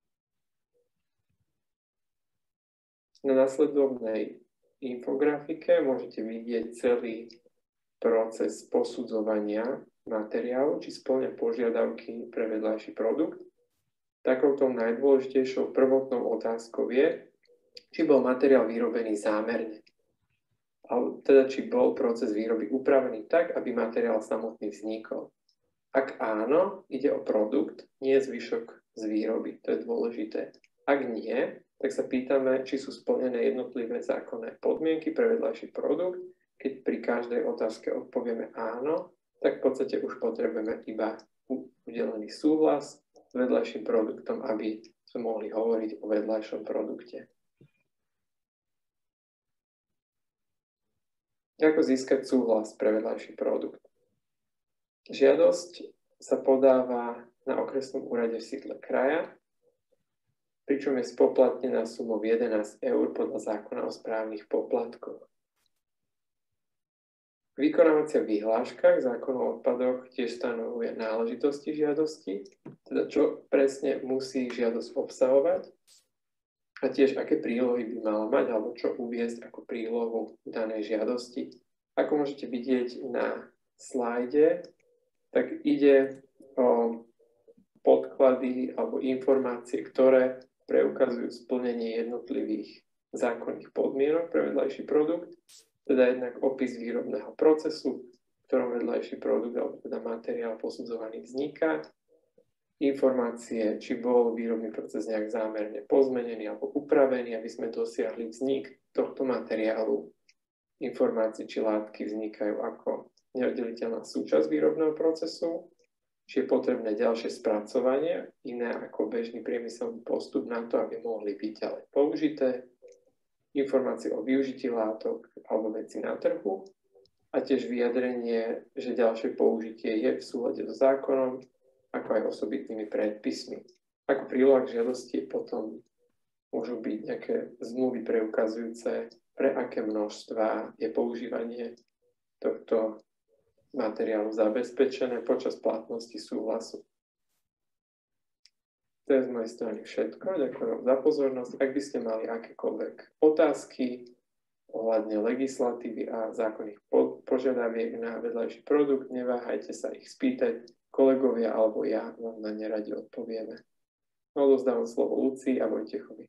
Na nasledovnej infografike môžete vidieť celý proces posudzovania materiálu, či spĺňa požiadavky pre vedľajší produkt. Takouto najdôležitejšou prvotnou otázkou je, či bol materiál vyrobený zámerne. Alebo teda, či bol proces výroby upravený tak, aby materiál samotný vznikol. Ak áno, ide o produkt, nie zvyšok z výroby. To je dôležité. Ak nie, tak sa pýtame, či sú splnené jednotlivé zákonné podmienky pre vedľajší produkt. Keď pri každej otázke odpovieme áno, tak v podstate už potrebujeme iba udelený súhlas s vedľajším produktom, aby sme mohli hovoriť o vedľajšom produkte. Ako získať súhlas pre vedľajší produkt? Žiadosť sa podáva na okresnom úrade v sídle kraja, pričom je spoplatnená sumou 11 € podľa zákona o správnych poplatkoch. Vykonávacia vyhláška k zákonu o odpadoch tiež stanovuje náležitosti žiadosti, teda čo presne musí žiadosť obsahovať a tiež aké prílohy by mala mať alebo čo uviesť ako prílohu danej žiadosti. Ako môžete vidieť na slajde, tak ide o podklady alebo informácie, ktoré preukazujú splnenie jednotlivých zákonných podmienok pre vedľajší produkt, teda jednak opis výrobného procesu, v ktorom vedľajší produkt alebo teda materiál posudzovaný vzniká, informácie, či bol výrobný proces nejak zámerne pozmenený alebo upravený, aby sme dosiahli vznik tohto materiálu, informácie, či látky vznikajú ako neoddeliteľná súčasť výrobného procesu, či je potrebné ďalšie spracovanie, iné ako bežný priemyselný postup na to, aby mohli byť ďalej použité, informácie o využití látok alebo veci na trhu a tiež vyjadrenie, že ďalšie použitie je v súlade so zákonom, ako aj osobitnými predpismi. Ako príloha k žiadosti potom môžu byť nejaké zmluvy preukazujúce, pre aké množstva je používanie tohto materiálu zabezpečené počas platnosti súhlasu. To je z mojej strany všetko. Ďakujem za pozornosť. Ak by ste mali akékoľvek otázky ohľadne legislatívy a zákonných požiadaviek na vedľajší produkt, neváhajte sa ich spýtať. Kolegovia alebo ja vám na ne radi odpovieme. Odovzdávam slovo Lucii a Vojtechovi.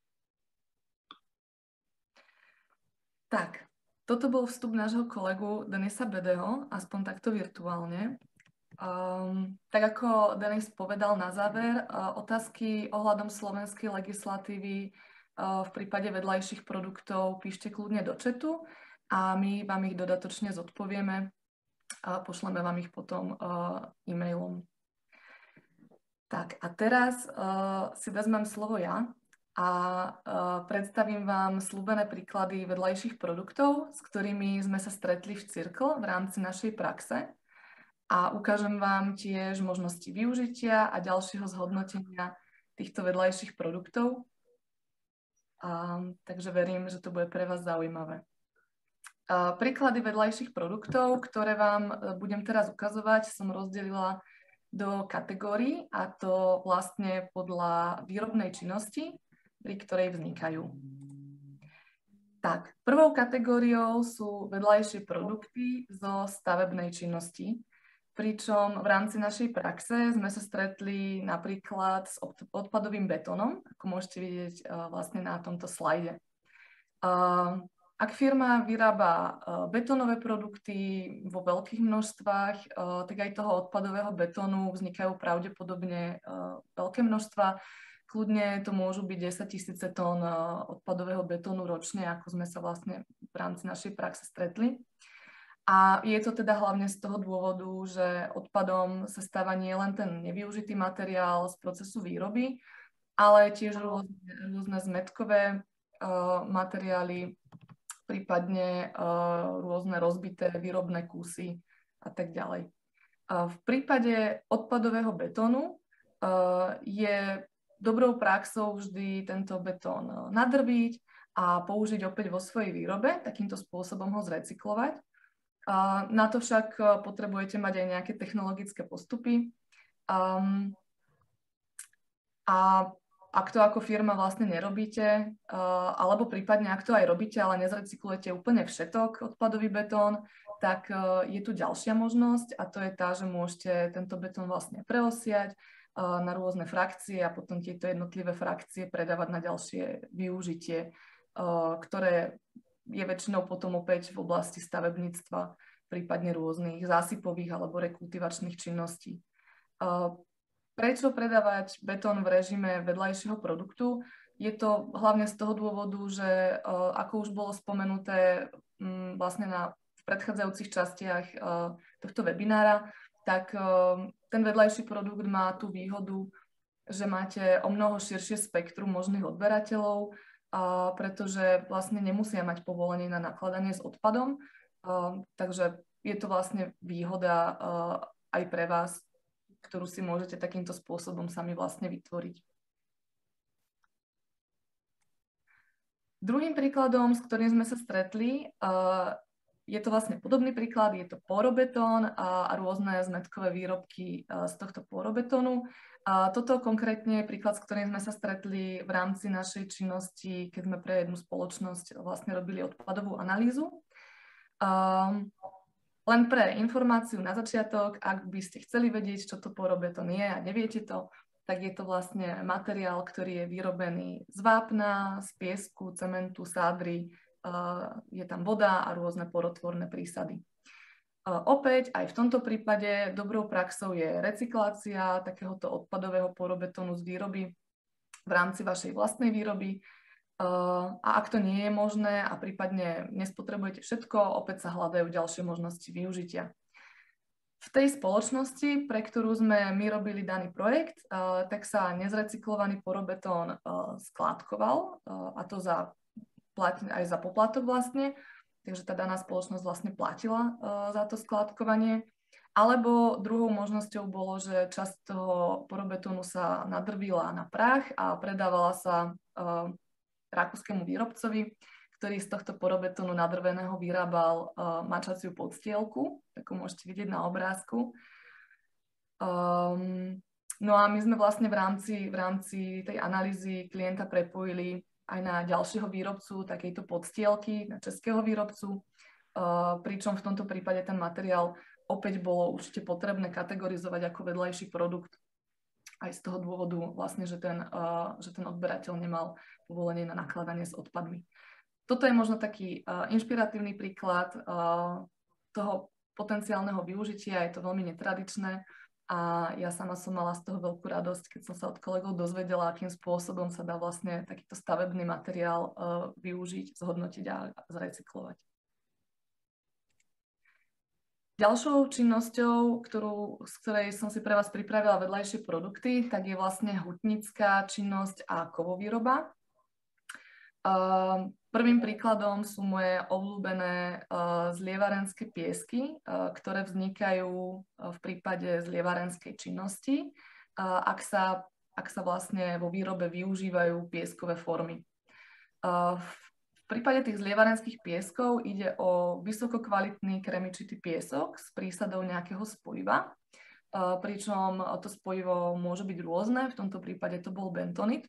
Tak, toto bol vstup nášho kolegu Denisa Bedeho, aspoň takto virtuálne. Tak ako Denis povedal na záver, otázky ohľadom slovenskej legislatívy v prípade vedľajších produktov píšte kľudne do chatu a my vám ich dodatočne zodpovieme a pošleme vám ich potom e-mailom. Tak a teraz si vezmem slovo ja a predstavím vám sľúbené príklady vedľajších produktov, s ktorými sme sa stretli v Circle v rámci našej praxe. A ukážem vám tiež možnosti využitia a ďalšieho zhodnotenia týchto vedľajších produktov. Takže verím, že to bude pre vás zaujímavé. Príklady vedľajších produktov, ktoré vám budem teraz ukazovať, som rozdelila do kategórií, a to vlastne podľa výrobnej činnosti, pri ktorej vznikajú. Tak, prvou kategóriou sú vedľajšie produkty zo stavebnej činnosti, pričom v rámci našej praxe sme sa stretli napríklad s odpadovým betónom, ako môžete vidieť vlastne na tomto slajde. Ak firma vyrába betónové produkty vo veľkých množstvách, tak aj toho odpadového betónu vznikajú pravdepodobne veľké množstva. Kľudne to môžu byť 10 000 tón odpadového betónu ročne, ako sme sa vlastne v rámci našej praxe stretli. A je to teda hlavne z toho dôvodu, že odpadom sa stáva nie len ten nevyužitý materiál z procesu výroby, ale tiež rôzne zmetkové materiály, prípadne rôzne rozbité výrobné kusy a tak ďalej. V prípade odpadového betónu je dobrou praxou vždy tento betón nadrviť a použiť opäť vo svojej výrobe, takýmto spôsobom ho zrecyklovať. Na to však potrebujete mať aj nejaké technologické postupy. A ak to ako firma vlastne nerobíte, alebo prípadne ak to aj robíte, ale nezrecyklujete úplne všetok odpadový betón, tak je tu ďalšia možnosť a to je tá, že môžete tento betón vlastne preosiať na rôzne frakcie a potom tieto jednotlivé frakcie predávať na ďalšie využitie, ktoré je väčšinou potom opäť v oblasti stavebníctva, prípadne rôznych zásypových alebo rekultivačných činností. Prečo predávať betón v režime vedľajšieho produktu? Je to hlavne z toho dôvodu, že ako už bolo spomenuté vlastne v predchádzajúcich častiach tohto webinára, tak ten vedľajší produkt má tú výhodu, že máte o mnoho širšie spektrum možných odberateľov, pretože vlastne nemusia mať povolenie na nakladanie s odpadom, takže je to vlastne výhoda aj pre vás, ktorú si môžete takýmto spôsobom sami vlastne vytvoriť. Druhým príkladom, s ktorým sme sa stretli, je to vlastne podobný príklad, je to porobetón a rôzne zmetkové výrobky z tohto porobetónu. Toto konkrétne je príklad, s ktorým sme sa stretli v rámci našej činnosti, keď sme pre jednu spoločnosť vlastne robili odpadovú analýzu. Len pre informáciu na začiatok, ak by ste chceli vedieť, čo to porobetón je a neviete to, tak je to vlastne materiál, ktorý je vyrobený z vápna, z piesku, cementu, sádry, je tam voda a rôzne porotvorné prísady. Opäť aj v tomto prípade dobrou praxou je recyklácia takéhoto odpadového porobetónu z výroby v rámci vašej vlastnej výroby. A ak to nie je možné a prípadne nespotrebujete všetko, opäť sa hľadajú ďalšie možnosti využitia. V tej spoločnosti, pre ktorú sme my robili daný projekt, tak sa nezrecyklovaný porobetón skládkoval, a to aj za poplatok vlastne. takže tá daná spoločnosť vlastne platila za to skládkovanie. Alebo druhou možnosťou bolo, že časť toho porobetónu sa nadrvila na prach a predávala sa rakúskemu výrobcovi, ktorý z tohto porobetónu nadrveného vyrábal mačaciu podstielku, ako môžete vidieť na obrázku. No a my sme vlastne v rámci tej analýzy klienta prepojili aj na ďalšieho výrobcu takejto podstielky, na českého výrobcu, pričom v tomto prípade ten materiál opäť bolo určite potrebné kategorizovať ako vedľajší produkt aj z toho dôvodu vlastne, že ten odberateľ nemal povolenie na nakladanie s odpadmi. Toto je možno taký inšpiratívny príklad toho potenciálneho využitia, je to veľmi netradičné a ja sama som mala z toho veľkú radosť, keď som sa od kolegov dozvedela, akým spôsobom sa dá vlastne takýto stavebný materiál využiť, zhodnotiť a zrecyklovať. Ďalšou činnosťou, z ktorej som si pre vás pripravila vedľajšie produkty, tak je vlastne hutnická činnosť a kovovýroba. Prvým príkladom sú moje obľúbené zlievarenské piesky, ktoré vznikajú v prípade zlievarenskej činnosti, ak sa vlastne vo výrobe využívajú pieskové formy. V prípade tých zlievarenských pieskov ide o vysokokvalitný kremičitý piesok s prísadou nejakého spojiva, pričom to spojivo môže byť rôzne, v tomto prípade to bol bentonit.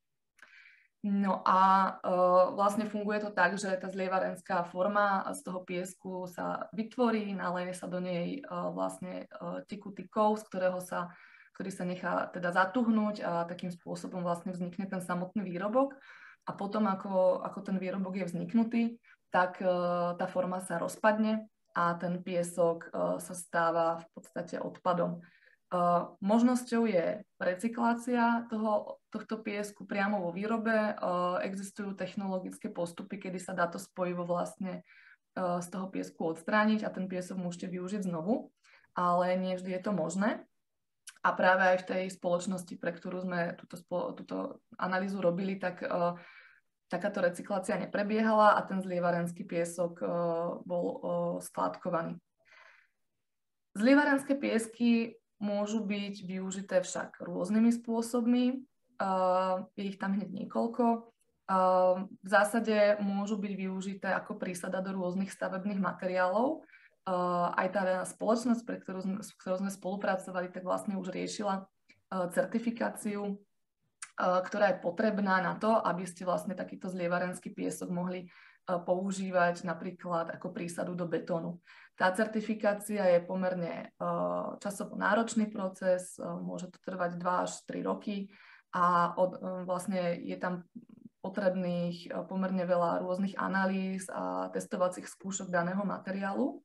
No a vlastne funguje to tak, že tá zlievarenská forma z toho piesku sa vytvorí, naleje sa do nej vlastne tekutý kov, ktorý sa nechá teda zatuhnúť a takým spôsobom vlastne vznikne ten samotný výrobok. A potom, ako ten výrobok je vzniknutý, tak tá forma sa rozpadne a ten piesok sa stáva v podstate odpadom. Možnosťou je recyklácia tohto piesku priamo vo výrobe. Existujú technologické postupy, kedy sa dá to spojivo vlastne z toho piesku odstrániť a ten piesok môžete využiť znovu, ale nie vždy je to možné. A práve aj v tej spoločnosti, pre ktorú sme túto analýzu robili, tak takáto recyklácia neprebiehala a ten zlievarenský piesok bol skládkovaný. Zlievarenské piesky môžu byť využité však rôznymi spôsobmi, je ich tam hneď niekoľko. V zásade môžu byť využité ako prísada do rôznych stavebných materiálov. Aj tá spoločnosť, s ktorou sme spolupracovali, tak vlastne už riešila certifikáciu, ktorá je potrebná na to, aby ste vlastne takýto zlievarenský piesok mohli používať napríklad ako prísadu do betónu. Tá certifikácia je pomerne časovo náročný proces, môže to trvať 2 až 3 roky a vlastne je tam potrebných pomerne veľa rôznych analýz a testovacích skúšok daného materiálu.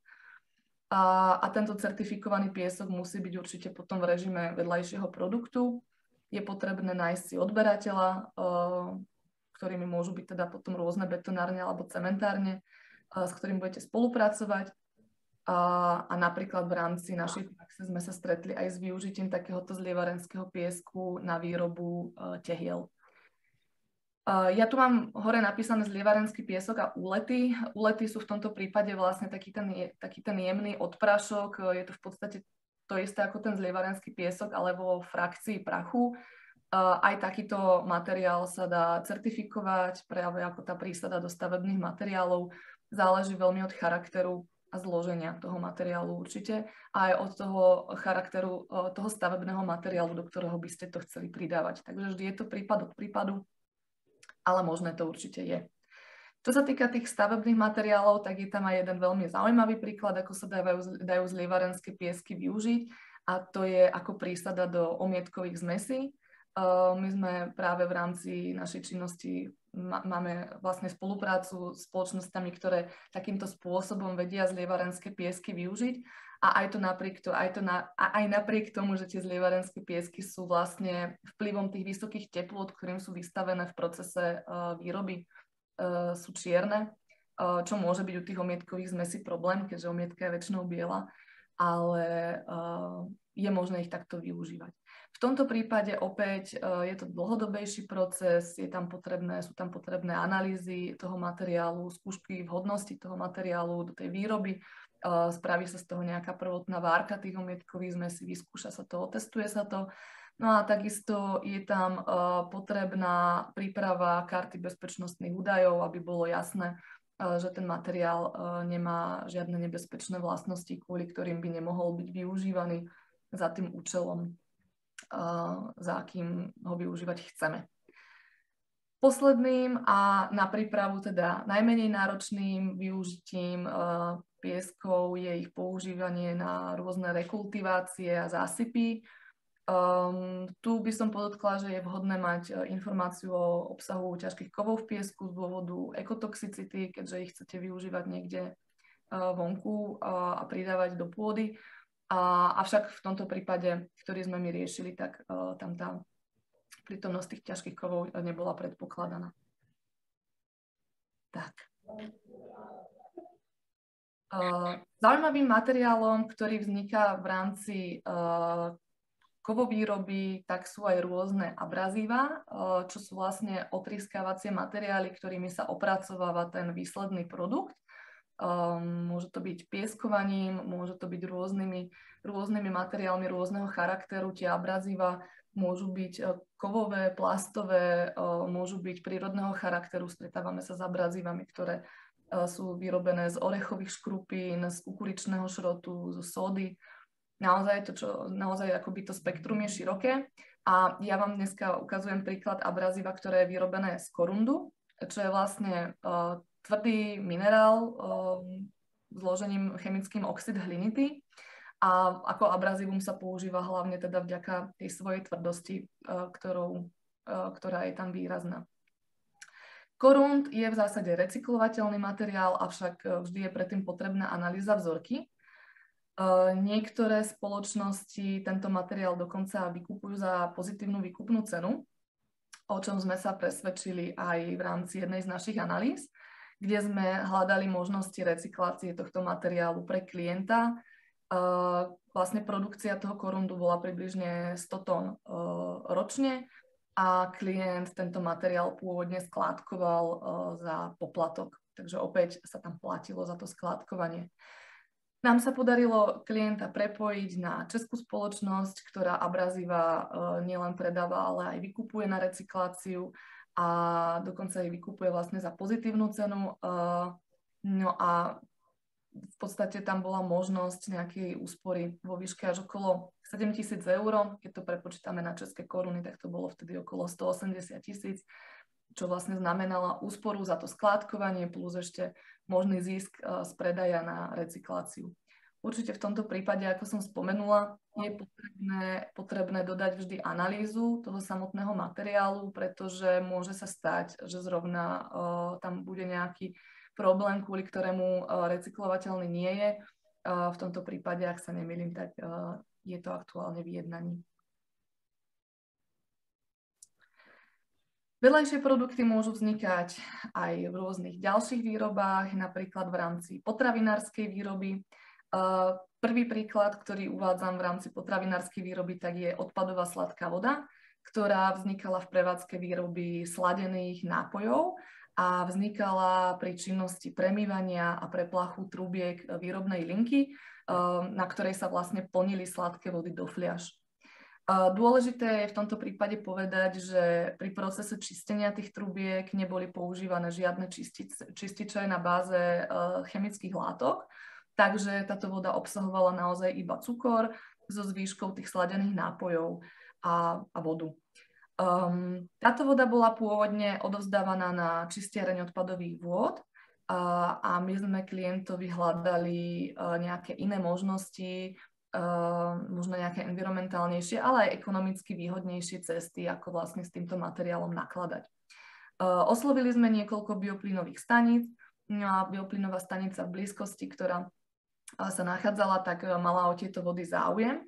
A tento certifikovaný piesok musí byť určite potom v režime vedľajšieho produktu. Je potrebné nájsť si odberateľa, ktorými môžu byť teda potom rôzne betonárne alebo cementárne, s ktorým budete spolupracovať. A napríklad v rámci našej praxe sme sa stretli aj s využitím takéhoto zlievarenského piesku na výrobu tehiel. Ja tu mám hore napísané zlievarenský piesok a úlety. Úlety sú v tomto prípade vlastne taký ten jemný odprašok. Je to v podstate to isté ako ten zlievarenský piesok, ale vo frakcii prachu. Aj takýto materiál sa dá certifikovať práve ako tá prísada do stavebných materiálov. Záleží veľmi od charakteru a zloženia toho materiálu určite a aj od toho charakteru toho stavebného materiálu, do ktorého by ste to chceli pridávať. Takže vždy je to prípad od prípadu, ale možné to určite je. Čo sa týka tých stavebných materiálov, tak je tam aj jeden veľmi zaujímavý príklad, ako sa dajú zlievarenské piesky využiť, a to je ako prísada do omietkových zmesí. My sme práve v rámci našej činnosti máme vlastne spoluprácu s spoločnosťami, ktoré takýmto spôsobom vedia zlievarenské piesky využiť. A aj napriek tomu, že tie zlievarenské piesky sú vlastne vplyvom tých vysokých teplôt, ktorým sú vystavené v procese výroby, sú čierne, čo môže byť u tých omietkových zmesí problém, keďže omietka je väčšinou biela, ale je možné ich takto využívať. V tomto prípade opäť je to dlhodobejší proces, sú tam potrebné analýzy toho materiálu, skúšky vhodnosti toho materiálu do tej výroby, spraví sa z toho nejaká prvotná várka tých omietkových zmesí, vyskúša sa to, otestuje sa to. No a takisto je tam potrebná príprava karty bezpečnostných údajov, aby bolo jasné, že ten materiál nemá žiadne nebezpečné vlastnosti, kvôli ktorým by nemohol byť využívaný za tým účelom, za akým ho využívať chceme. Posledným a na prípravu teda najmenej náročným využitím pieskov je ich používanie na rôzne rekultivácie a zásypy. Tu by som podotkla, že je vhodné mať informáciu o obsahu ťažkých kovov v piesku z dôvodu ekotoxicity, keďže ich chcete využívať niekde vonku a pridávať do pôdy. Avšak v tomto prípade, ktorý sme my riešili, tak tam tá prítomnosť tých ťažkých kovov nebola predpokladaná. Tak. Zaujímavým materiálom, ktorý vzniká v rámci kovovýroby, tak sú aj rôzne abrazíva, čo sú vlastne otryskávacie materiály, ktorými sa opracováva ten výsledný produkt. Môže to byť pieskovaním, môže to byť rôznymi materiálmi rôzneho charakteru. Tie abrazíva môžu byť kovové, plastové, môžu byť prírodného charakteru. Stretávame sa s abrazívami, ktoré sú vyrobené z orechových škrupín, z kukuričného šrotu, zo sódy. Naozaj akoby to spektrum je široké. A ja vám dneska ukazujem príklad abrazíva, ktoré je vyrobené z korundu, čo je vlastne tvrdý minerál zložením chemickým oxid hlinity. A ako abrazívum sa používa hlavne teda vďaka tej svojej tvrdosti, ktorá je tam výrazná. Korund je v zásade recyklovateľný materiál, avšak vždy je predtým potrebná analýza vzorky. Niektoré spoločnosti tento materiál dokonca vykupujú za pozitívnu výkupnú cenu, o čom sme sa presvedčili aj v rámci jednej z našich analýz, kde sme hľadali možnosti recyklácie tohto materiálu pre klienta. Vlastne produkcia toho korundu bola približne 100 tón ročne a klient tento materiál pôvodne skládkoval za poplatok. Takže opäť sa tam platilo za to skládkovanie. Nám sa podarilo klienta prepojiť na českú spoločnosť, ktorá abrazíva nielen predáva, ale aj vykupuje na recykláciu a dokonca ich vykupuje vlastne za pozitívnu cenu. No a v podstate tam bola možnosť nejakej úspory vo výške až okolo 7 000 eur. Keď to prepočítame na české koruny, tak to bolo vtedy okolo 180 000, čo vlastne znamenala úsporu za to skládkovanie plus ešte možný zisk z predaja na recykláciu. Určite v tomto prípade, ako som spomenula, je potrebné dodať vždy analýzu toho samotného materiálu, pretože môže sa stať, že zrovna tam bude nejaký problém, kvôli ktorému recyklovateľný nie je. V tomto prípade, ak sa nemýlim, tak je to aktuálne v jednaní. Vedľajšie produkty môžu vznikať aj v rôznych ďalších výrobách, napríklad v rámci potravinárskej výroby. Prvý príklad, ktorý uvádzam v rámci potravinárskej výroby, tak je odpadová sladká voda, ktorá vznikala v prevádzke výroby sladených nápojov a vznikala pri činnosti premývania a preplachu trubiek výrobnej linky, na ktorej sa vlastne plnili sladké vody do fliaš. Dôležité je v tomto prípade povedať, že pri procese čistenia tých trubiek neboli používané žiadne čističe na báze chemických látok, takže táto voda obsahovala naozaj iba cukor so zvýškou tých sladených nápojov a vodu. Táto voda bola pôvodne odovzdávaná na čistiareň odpadových vôd a my sme klientovi hľadali nejaké iné možnosti, možno nejaké environmentálnejšie, ale aj ekonomicky výhodnejšie cesty, ako vlastne s týmto materiálom nakladať. Oslovili sme niekoľko bioplynových staníc, a bioplynová stanica v blízkosti, ktorá sa nachádzala, tak mala o tieto vody záujem.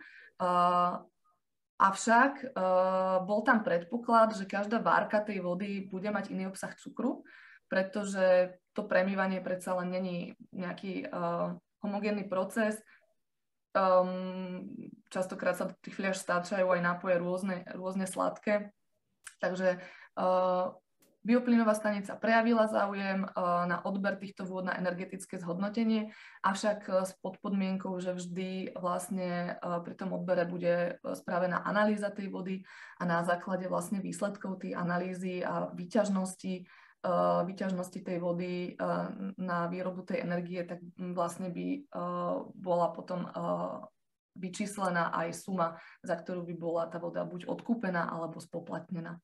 Avšak bol tam predpoklad, že každá várka tej vody bude mať iný obsah cukru, pretože to premývanie predsa len není nejaký homogénny proces. častokrát sa do tých fľaš stáčajú aj nápoje rôzne sladké. Takže bioplynová stanica prejavila záujem na odber týchto vôd na energetické zhodnotenie, avšak s podmienkou, že vždy vlastne pri tom odbere bude spravená analýza tej vody a na základe vlastne výsledkov tej analýzy a výťažnosti tej vody na výrobu tej energie, tak vlastne by bola potom vyčíslená aj suma, za ktorú by bola tá voda buď odkúpená alebo spoplatnená.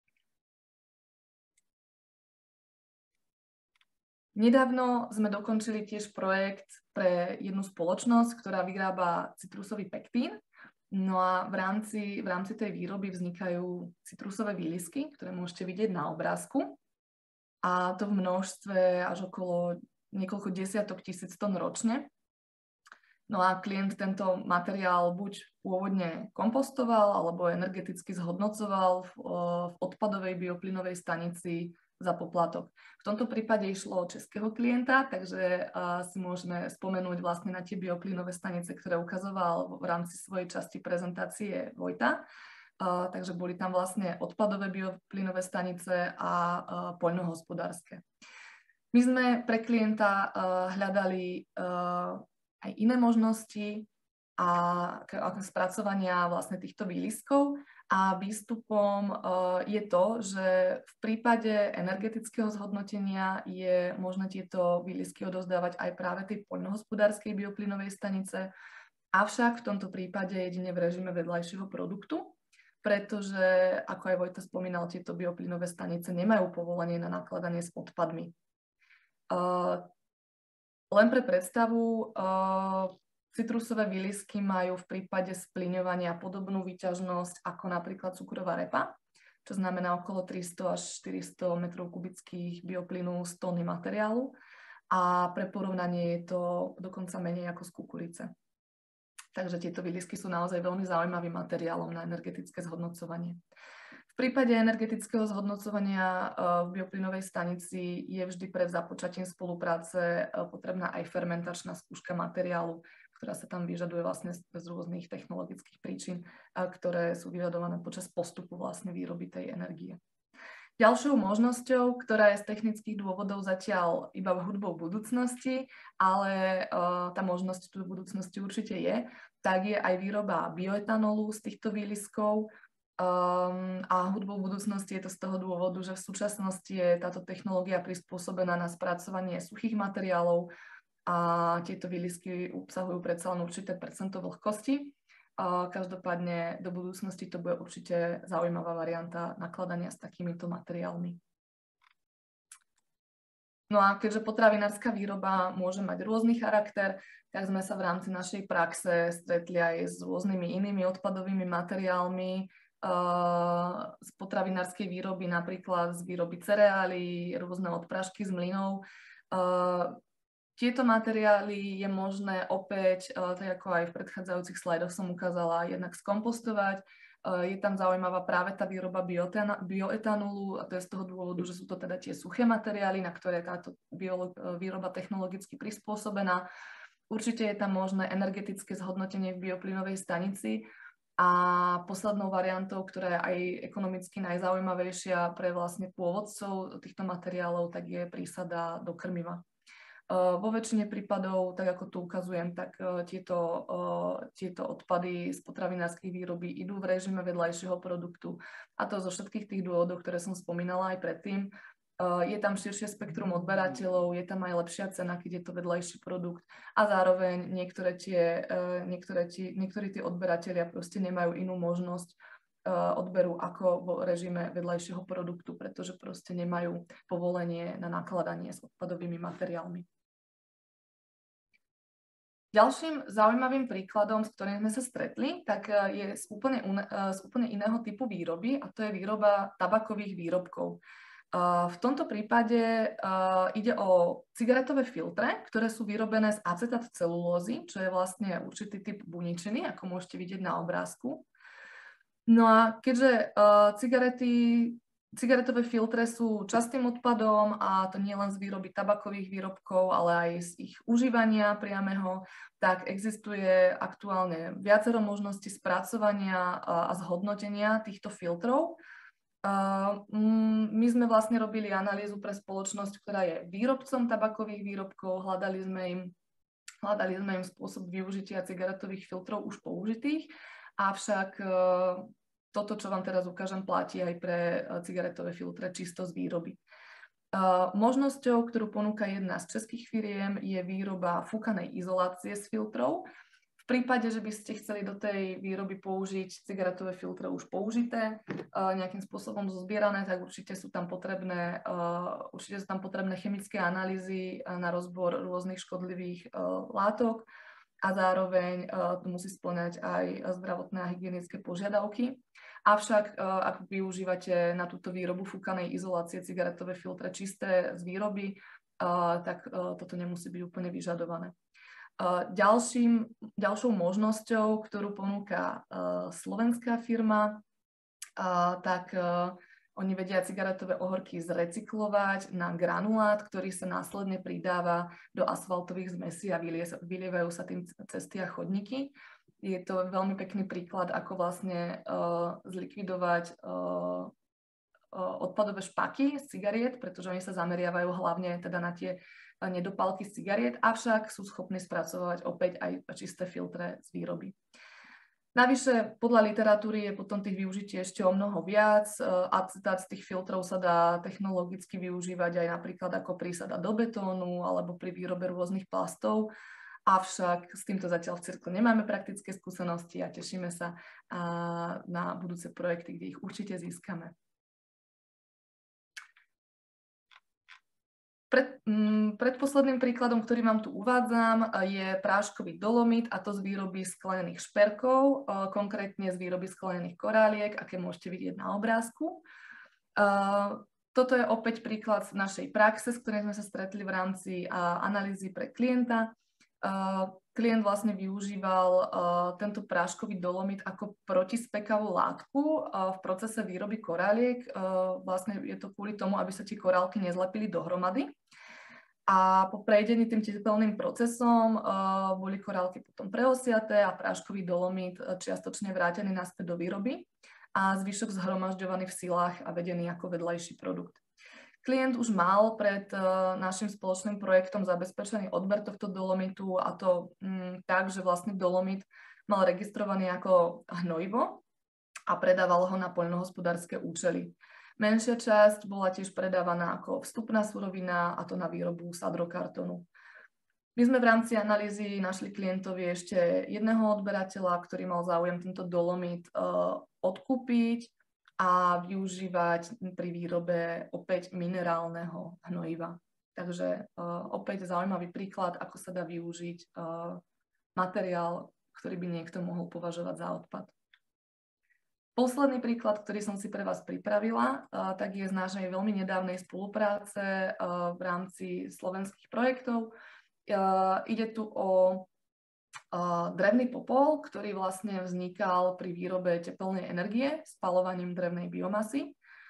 Nedávno sme dokončili tiež projekt pre jednu spoločnosť, ktorá vyrába citrusový pektín. No a v rámci tej výroby vznikajú citrusové výlisky, ktoré môžete vidieť na obrázku. A to v množstve až okolo niekoľko desiatok tisíc tón ročne. No a klient tento materiál buď pôvodne kompostoval, alebo energeticky zhodnocoval v odpadovej bioplynovej stanici za poplatok. V tomto prípade išlo o českého klienta, takže si môžeme spomenúť vlastne na tie bioplynové stanice, ktoré ukazoval v rámci svojej časti prezentácie Vojta. Takže boli tam vlastne odpadové bioplynové stanice a poľnohospodárske. My sme pre klienta hľadali aj iné možnosti a spracovania vlastne týchto výliskov. A výstupom je to, že v prípade energetického zhodnotenia je možné tieto výlisky odovzdávať aj práve tej poľnohospodárskej bioplynovej stanice, avšak v tomto prípade jedine v režime vedľajšieho produktu, pretože, ako aj Vojta spomínal, tieto bioplynové stanice nemajú povolenie na nakladanie s odpadmi. Len pre predstavu, citrusové výlisky majú v prípade splyňovania podobnú výťažnosť ako napríklad cukrová repa, čo znamená okolo 300 až 400 metrov kubických bioplynu z tóny materiálu a pre porovnanie je to dokonca menej ako z kukurice. Takže tieto výlisky sú naozaj veľmi zaujímavým materiálom na energetické zhodnocovanie. V prípade energetického zhodnocovania v bioplynovej stanici je vždy pred započatím spolupráce potrebná aj fermentačná skúška materiálu, ktorá sa tam vyžaduje vlastne z rôznych technologických príčin, ktoré sú vyžadované počas postupu vlastne výroby tej energie. Ďalšou možnosťou, ktorá je z technických dôvodov zatiaľ iba v hudbou budúcnosti, ale tá možnosť tu v budúcnosti určite je, tak je aj výroba bioetanolu z týchto výliskov. A hudbou budúcnosti je to z toho dôvodu, že v súčasnosti je táto technológia prispôsobená na spracovanie suchých materiálov a tieto výlisky obsahujú predsa len určité percento vlhkosti. Každopádne do budúcnosti to bude určite zaujímavá varianta nakladania s takýmito materiálmi. No a keďže potravinárska výroba môže mať rôzny charakter, tak sme sa v rámci našej praxe stretli aj s rôznymi inými odpadovými materiálmi z potravinárskej výroby, napríklad z výroby cereálií, rôzne odprášky z mlynov. Tieto materiály je možné opäť, tak ako aj v predchádzajúcich slajdoch som ukázala, jednak skompostovať. Je tam zaujímavá práve tá výroba bioetanolu, a to je z toho dôvodu, že sú to teda tie suché materiály, na ktoré je táto výroba technologicky prispôsobená. Určite je tam možné energetické zhodnotenie v bioplynovej stanici. A poslednou variantou, ktorá je aj ekonomicky najzaujímavejšia pre vlastne pôvodcov týchto materiálov, tak je prísada do krmiva. Vo väčšine prípadov, tak ako tu ukazujem, tak tieto odpady z potravinárskej výroby idú v režime vedľajšieho produktu. A to zo všetkých tých dôvodov, ktoré som spomínala aj predtým. Je tam širšie spektrum odberateľov, je tam aj lepšia cena, keď je to vedľajší produkt. A zároveň niektorí tí odberatelia proste nemajú inú možnosť odberu ako vo režime vedľajšieho produktu, pretože proste nemajú povolenie na nakladanie s odpadovými materiálmi. Ďalším zaujímavým príkladom, s ktorým sme sa stretli, tak je z úplne iného typu výroby, a to je výroba tabakových výrobkov. V tomto prípade ide o cigaretové filtre, ktoré sú vyrobené z acetátcelulózy, čo je vlastne určitý typ buničiny, ako môžete vidieť na obrázku. No a keďže cigarety Cigaretové filtre sú častým odpadom a to nie len z výroby tabakových výrobkov, ale aj z ich užívania priameho. Tak existuje aktuálne viacero možností spracovania a zhodnotenia týchto filtrov. My sme vlastne robili analýzu pre spoločnosť, ktorá je výrobcom tabakových výrobkov. Hľadali sme im spôsob využitia cigaretových filtrov už použitých, avšak toto, čo vám teraz ukážem, platí aj pre cigaretové filtre čisto z výroby. Možnosťou, ktorú ponúka jedna z českých firiem, je výroba fúkanej izolácie z filtrov. V prípade, že by ste chceli do tej výroby použiť cigaretové filtre už použité, nejakým spôsobom zozbierané, tak určite sú tam potrebné chemické analýzy na rozbor rôznych škodlivých látok a zároveň to musí spĺňať aj zdravotné a hygienické požiadavky. Avšak ak využívate na túto výrobu fúkanej izolácie cigaretové filtre čisté z výroby, tak toto nemusí byť úplne vyžadované. Ďalšou možnosťou, ktorú ponúka slovenská firma, tak oni vedia cigaretové ohorky zrecyklovať na granulát, ktorý sa následne pridáva do asfaltových zmesí a vylievajú sa tým cesty a chodníky. Je to veľmi pekný príklad, ako vlastne zlikvidovať odpadové špaky z cigariet, pretože oni sa zameriavajú hlavne teda na tie nedopálky z cigariet, avšak sú schopní spracovať opäť aj čisté filtre z výroby. Navyše, podľa literatúry je potom tých využití ešte o mnoho viac. Acetát z tých filtrov sa dá technologicky využívať aj napríklad ako prísada do betónu alebo pri výrobe rôznych plastov. Avšak s týmto zatiaľ v cirkle nemáme praktické skúsenosti a tešíme sa na budúce projekty, kde ich určite získame. Predposledným príkladom, ktorý vám tu uvádzam, je práškový dolomit, a to z výroby sklenených šperkov, konkrétne z výroby sklenených koráliek, aké môžete vidieť na obrázku. Toto je opäť príklad našej praxe, s ktorým sme sa stretli v rámci analýzy pre klienta. Klient vlastne využíval tento práškový dolomit ako protispekavú látku v procese výroby koráliek. Vlastne je to kvôli tomu, aby sa tie korálky nezlepili dohromady. A po prejdení tým tepelným procesom boli korálky potom preosiaté a práškový dolomit čiastočne vrátený naspäť do výroby a zvyšok zhromažďovaný v silách a vedený ako vedľajší produkt. Klient už mal pred našim spoločným projektom zabezpečený odber tohto dolomitu, a to tak, že vlastne dolomit mal registrovaný ako hnojivo a predával ho na poľnohospodárske účely. Menšia časť bola tiež predávaná ako vstupná surovina, a to na výrobu sadrokartónu. My sme v rámci analýzy našli klientovi ešte jedného odberateľa, ktorý mal záujem tento dolomit odkúpiť a využívať pri výrobe opäť minerálneho hnojiva. Takže opäť zaujímavý príklad, ako sa dá využiť materiál, ktorý by niekto mohol považovať za odpad. Posledný príklad, ktorý som si pre vás pripravila, tak je z našej veľmi nedávnej spolupráce v rámci slovenských projektov. Ide tu o drevný popol, ktorý vlastne vznikal pri výrobe tepelnej energie spalovaním drevnej biomasy.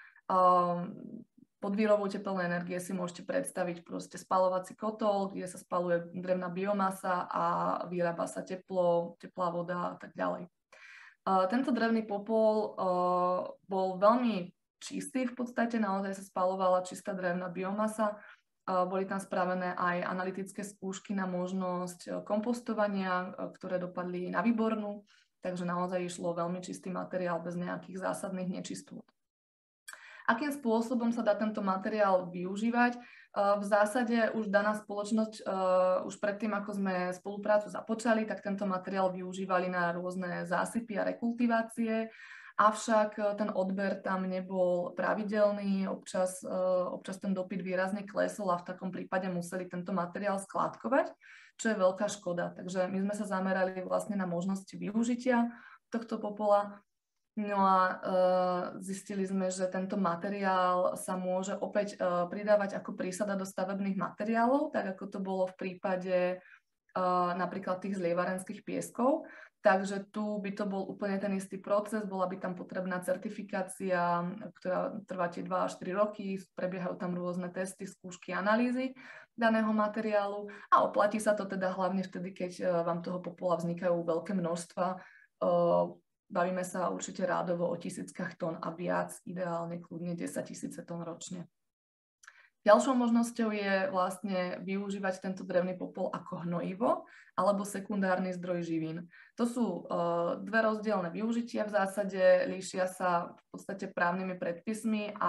Pod výrobou tepelnej energie si môžete predstaviť proste spalovací kotol, kde sa spaluje drevná biomasa a vyrába sa teplo, teplá voda a tak ďalej. Tento drevný popol bol veľmi čistý, v podstate naozaj sa spalovala čistá drevná biomasa. Boli tam spravené aj analytické skúšky na možnosť kompostovania, ktoré dopadli na výbornú, takže naozaj išlo veľmi čistý materiál bez nejakých zásadných nečistôt. Akým spôsobom sa dá tento materiál využívať? V zásade už daná spoločnosť, už predtým, ako sme spoluprácu započali, tak tento materiál využívali na rôzne zásypy a rekultivácie, avšak ten odber tam nebol pravidelný, občas ten dopyt výrazne klesol a v takom prípade museli tento materiál skládkovať, čo je veľká škoda. Takže my sme sa zamerali vlastne na možnosti využitia tohto popola. No a zistili sme, že tento materiál sa môže opäť pridávať ako prísada do stavebných materiálov, tak ako to bolo v prípade napríklad tých zlievarenských pieskov. Takže tu by to bol úplne ten istý proces, bola by tam potrebná certifikácia, ktorá trvá tie 2 až 4 roky, prebiehajú tam rôzne testy, skúšky, analýzy daného materiálu a oplatí sa to teda hlavne vtedy, keď vám toho popola vznikajú veľké množstva. Bavíme sa určite rádovo o tisíckach tón a viac, ideálne kľudne 10 000 tón ročne. Ďalšou možnosťou je vlastne využívať tento drevný popol ako hnojivo alebo sekundárny zdroj živín. To sú dve rozdielne využitia v zásade, líšia sa v podstate právnymi predpismi a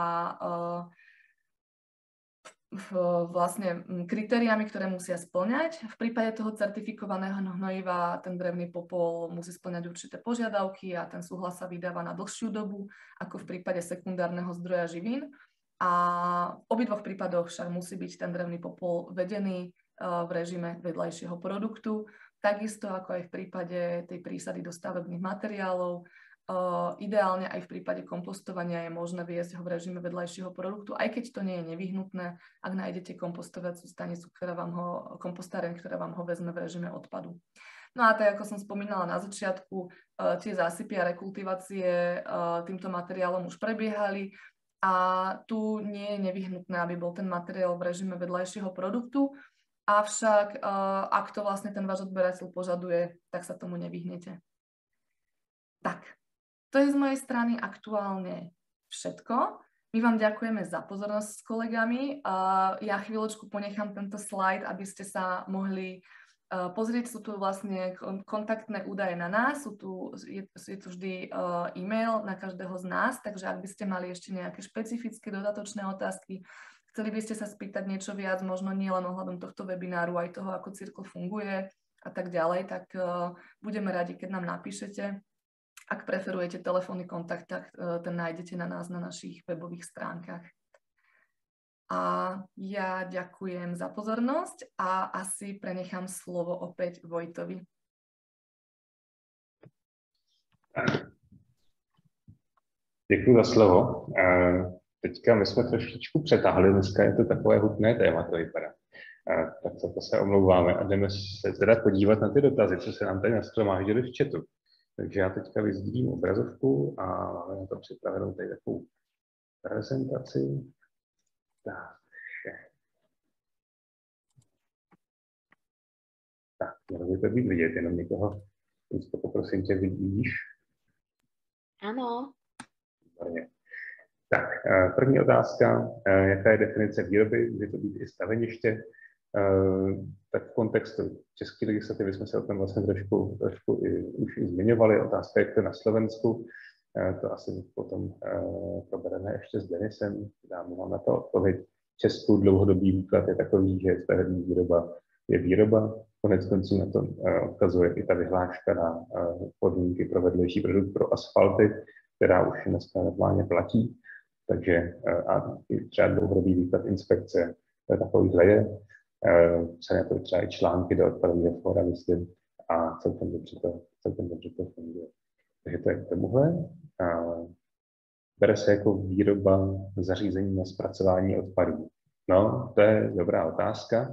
vlastne kritériami, ktoré musia spĺňať. V prípade toho certifikovaného hnojiva ten drevný popol musí spĺňať určité požiadavky a ten súhlas sa vydáva na dlhšiu dobu, ako v prípade sekundárneho zdroja živín. A v obidvoch prípadoch však musí byť ten drevný popol vedený v režime vedľajšieho produktu, takisto ako aj v prípade tej prísady do stavebných materiálov. Ideálne aj v prípade kompostovania je možné viesť ho v režime vedľajšieho produktu, aj keď to nie je nevyhnutné, ak nájdete kompostovaciu stanicu, kompostáreň, ktorá vám ho vezme v režime odpadu. No a tak, ako som spomínala na začiatku, tie zásypy a rekultivácie týmto materiálom už prebiehali. A tu nie je nevyhnutné, aby bol ten materiál v režime vedľajšieho produktu, avšak ak to vlastne ten váš odberateľ požaduje, tak sa tomu nevyhnete. Tak, to je z mojej strany aktuálne všetko. My vám ďakujeme za pozornosť s kolegami. Ja chvíľočku ponechám tento slajd, aby ste sa mohli pozrieť. Sú tu vlastne kontaktné údaje na nás, je tu vždy e-mail na každého z nás, takže ak by ste mali ešte nejaké špecifické dodatočné otázky, chceli by ste sa spýtať niečo viac, možno nie len ohľadom tohto webináru, aj toho, ako cirkel funguje a tak ďalej, tak budeme radi, keď nám napíšete. Ak preferujete telefónny kontakt, tak ten nájdete na nás na našich webových stránkach. A ja ďakujem za pozornosť a asi prenechám slovo opäť Vojtovi. Děkuji za slovo. Teďka my jsme trošičku přetáhli, dneska je to takové hutné téma, to vypadá. Tak to se omlouváme a jdeme se teda podívat na ty dotazy, co se nám tady nashromáždily v chatu. Takže já teďka vyzdílím obrazovku a máme na to připravenou tady takovou prezentaci. Tak, mělo by to být vidět, jenom někoho, to poprosím tě, vidíš? Ano. Výborně. Tak, první otázka, jaká je definice výroby, může to být i staveniště, tak v kontextu české legislativy jsme se o tom vlastně trošku už i zmiňovali, otázka, jak to na Slovensku, to asi potom probereme ještě s Denisem, dáme na to odpověď. V Česku dlouhodobý výklad je takový, že stavební výroba je výroba. Konec konců na to odkazuje i ta vyhláška na podmínky pro vedlejší produkt pro asfalty, která už dneska normálně platí. Takže a třeba dlouhodobý výklad inspekce takovýhle je. Třeba na to třeba i články do odpadového fóra, myslím, a celkem dobře to funguje. Takže to je k tomuhle. Bere se jako výroba zařízení na zpracování odpadů. No, to je dobrá otázka.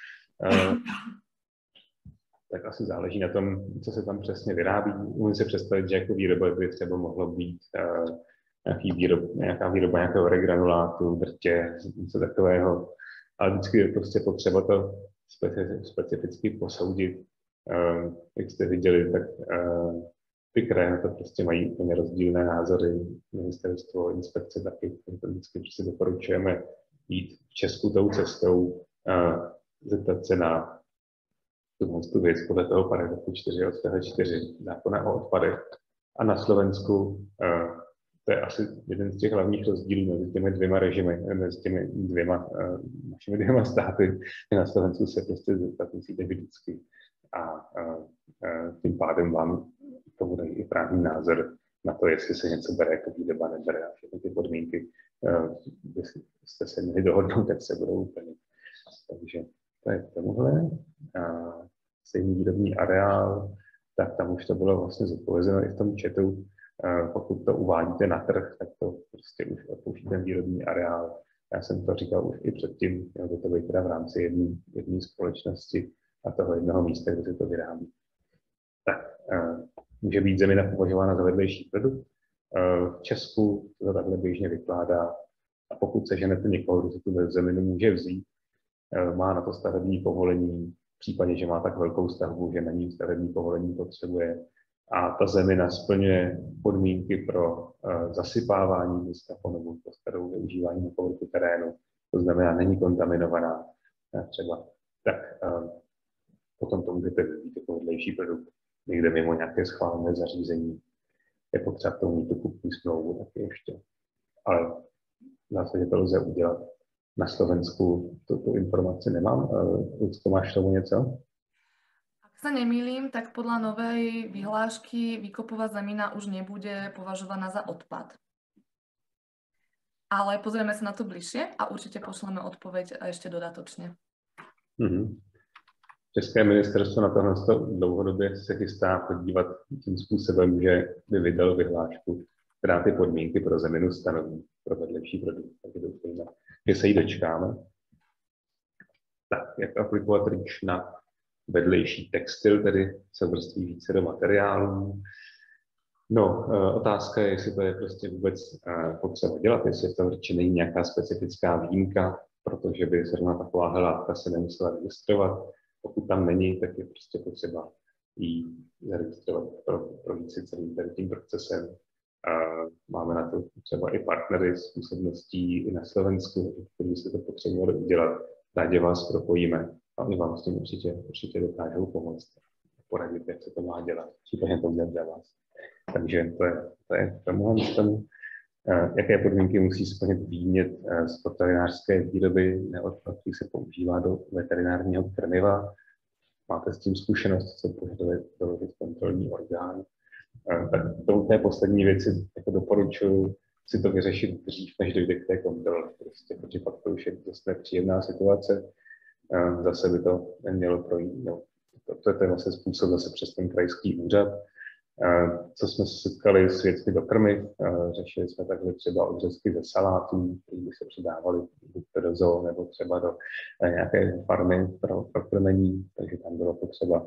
Tak asi záleží na tom, co se tam přesně vyrábí. Můžu si představit, že jako výroba by třeba mohlo být nějaká výroba nějakého regranulátu, drtě, něco takového. Ale vždycky je prostě potřeba to specificky posoudit. Jak jste viděli, tak ty kraje na to prostě mají úplně rozdílné názory. Ministerstvo, inspekce taky, to vždycky prostě doporučujeme jít v Česku tou cestou, zeptat se na tu věc podle toho paragrafu 4 odstavec 4 zákona o odpadech. A na Slovensku to je asi jeden z těch hlavních rozdílů mezi těmi dvěma režimy, mezi těmi našimi dvěma státy. Na Slovensku se prostě zeptat musíte vždycky. A tím pádem vám tomu dají i právní názor na to, jestli se něco bere jako výroba, nebere. A všechny ty podmínky, jste se měli dohodnout, tak se budou úplně. Takže to je k tomuhle. Stejný výrobní areál, tak tam už to bylo vlastně zodpovězeno i v tom chatu. Pokud to uvádíte na trh, tak to prostě už opouští ten výrobní areál. Já jsem to říkal už i předtím, že to být teda v rámci jedné společnosti a toho jednoho místa, kde se to vyrábí. tak může být zemina považována za vedlejší produkt. V Česku to takhle běžně vykládá a pokud seženete někoho, kdo si tu zeminu může vzít, má na to stavební povolení, v případě, že má tak velkou stavbu, že na ní stavební povolení potřebuje a ta zemina splňuje podmínky pro zasypávání místa nebo pro starou využívání na povrchu terénu, to znamená, není kontaminovaná třeba, tak potom to můžete využít jako vedlejší produkt někde mimo nějaké schválené zařízení. Je potřeba k tomu mít tu kupní smlouvu taky ještě. Ale v zásadě to lze udělat. Na Slovensku tu informaci nemám. Lucko, máš tomu něco? Ak sa nemýlim, tak podľa novej vyhlášky výkopová zemina už nebude považovaná za odpad. Ale pozrieme sa na to bližšie a určite pošleme odpoveď ešte dodatočne. České ministerstvo na tohle dlouhodobě se chystá podívat tím způsobem, že by vydalo vyhlášku, která ty podmínky pro zeminu stanoví pro vedlejší produkt. Takže doufejme, že se jí dočkáme. Tak, jak aplikovat REACH na vedlejší textil, tedy se vrství více do materiálů. No, otázka je, jestli to je prostě vůbec potřeba dělat, jestli to určitě není nějaká specifická výjimka, protože by zrovna taková látka se nemusela registrovat. Pokud tam není, tak je prostě potřeba ji zaregistrovat, projít si celým tím procesem. Máme na to třeba i partnery s působností i na Slovensku, kteří si to potřebovali udělat. Rádi vás propojíme a oni vám s tím určitě dokážou pomoct. Poradit, jak se to má dělat, případně to udělat za vás. Takže to je tomu. Jaké podmínky musí splnit výmět z potravinářské výroby neodpad, který se používá do veterinárního krmiva. Máte s tím zkušenost, co požaduje doložit kontrolní orgán. Tak to té poslední věci jako doporučuji si to vyřešit dřív, než dojde k té kontrole. Prostě, protože pak to už je dost nepříjemná situace. Zase by to nemělo projít. No, to je vlastně způsob zase přes ten krajský úřad. Co jsme se setkali s věcmi do krmy, řešili jsme takhle třeba odřezky ze salátů, které by se předávaly buď do zoo, nebo třeba do nějaké farmy pro krmení, takže tam bylo potřeba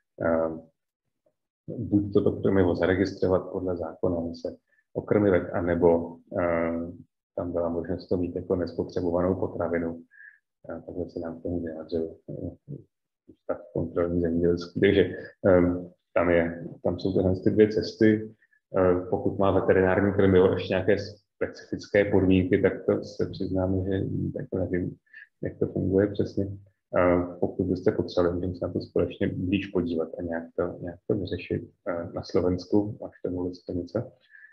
buď toto krmivo zaregistrovat podle zákona se o krmivech, anebo tam byla možnost to mít jako nespotřebovanou potravinu. Takhle se nám k tomu vyjádřil tak kontrolní zemědělský. Takže tam jsou tyhle ty dvě cesty. Pokud má veterinární krmivo ještě nějaké specifické podmínky, tak to se přiznám, že jako nevím, jak to funguje přesně. Pokud byste potřebovali, můžeme se na to společně blíž podívat a nějak to vyřešit na Slovensku. Máš tomu něco?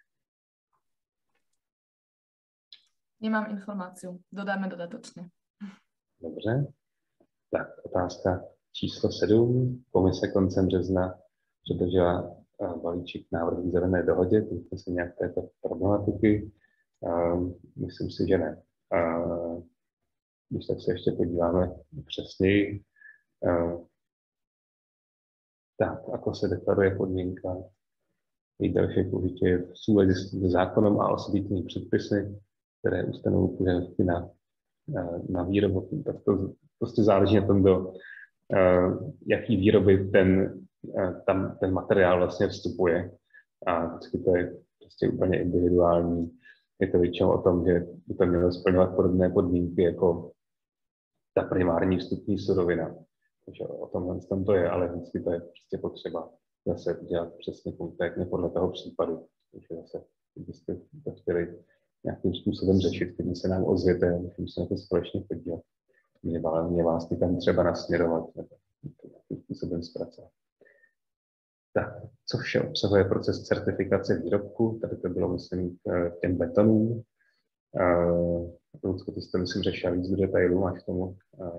Nemám informáciu. Dodáme dodatočne. Dobře. Tak, otázka číslo 7. Komise koncem března předložila balíček návrhů k zelené dohodě. Týká se nějak této problematiky. Myslím si, že ne. Když tak se ještě podíváme přesněji. Tak, ako se deklaruje podmínka její další použití v súlade s zákonem a osobitými předpisy, které ustanovují požadavky na výrobu. Tak to prostě záleží na tom, do jaký výroby ten materiál vlastně vstupuje. A vždycky to je prostě úplně individuální. Je to většinou o tom, že by to mělo splňovat podobné podmínky jako ta primární vstupní surovina. Takže o tomhle to je, ale vždycky to je prostě potřeba zase dělat přesně konkrétně podle toho případu. Takže zase, kdybyste to chtěli nějakým způsobem řešit, když se nám ozvěte, musím se na to společně podívat. Mě vás tam třeba nasměrovat, nebo nějakým způsobem zpracovat. Tak, co vše obsahuje proces certifikace výrobku? Tady to bylo, myslím, k těm betonům. Lucko, ty jste, myslím, řešila víc do detailů, máš k tomu?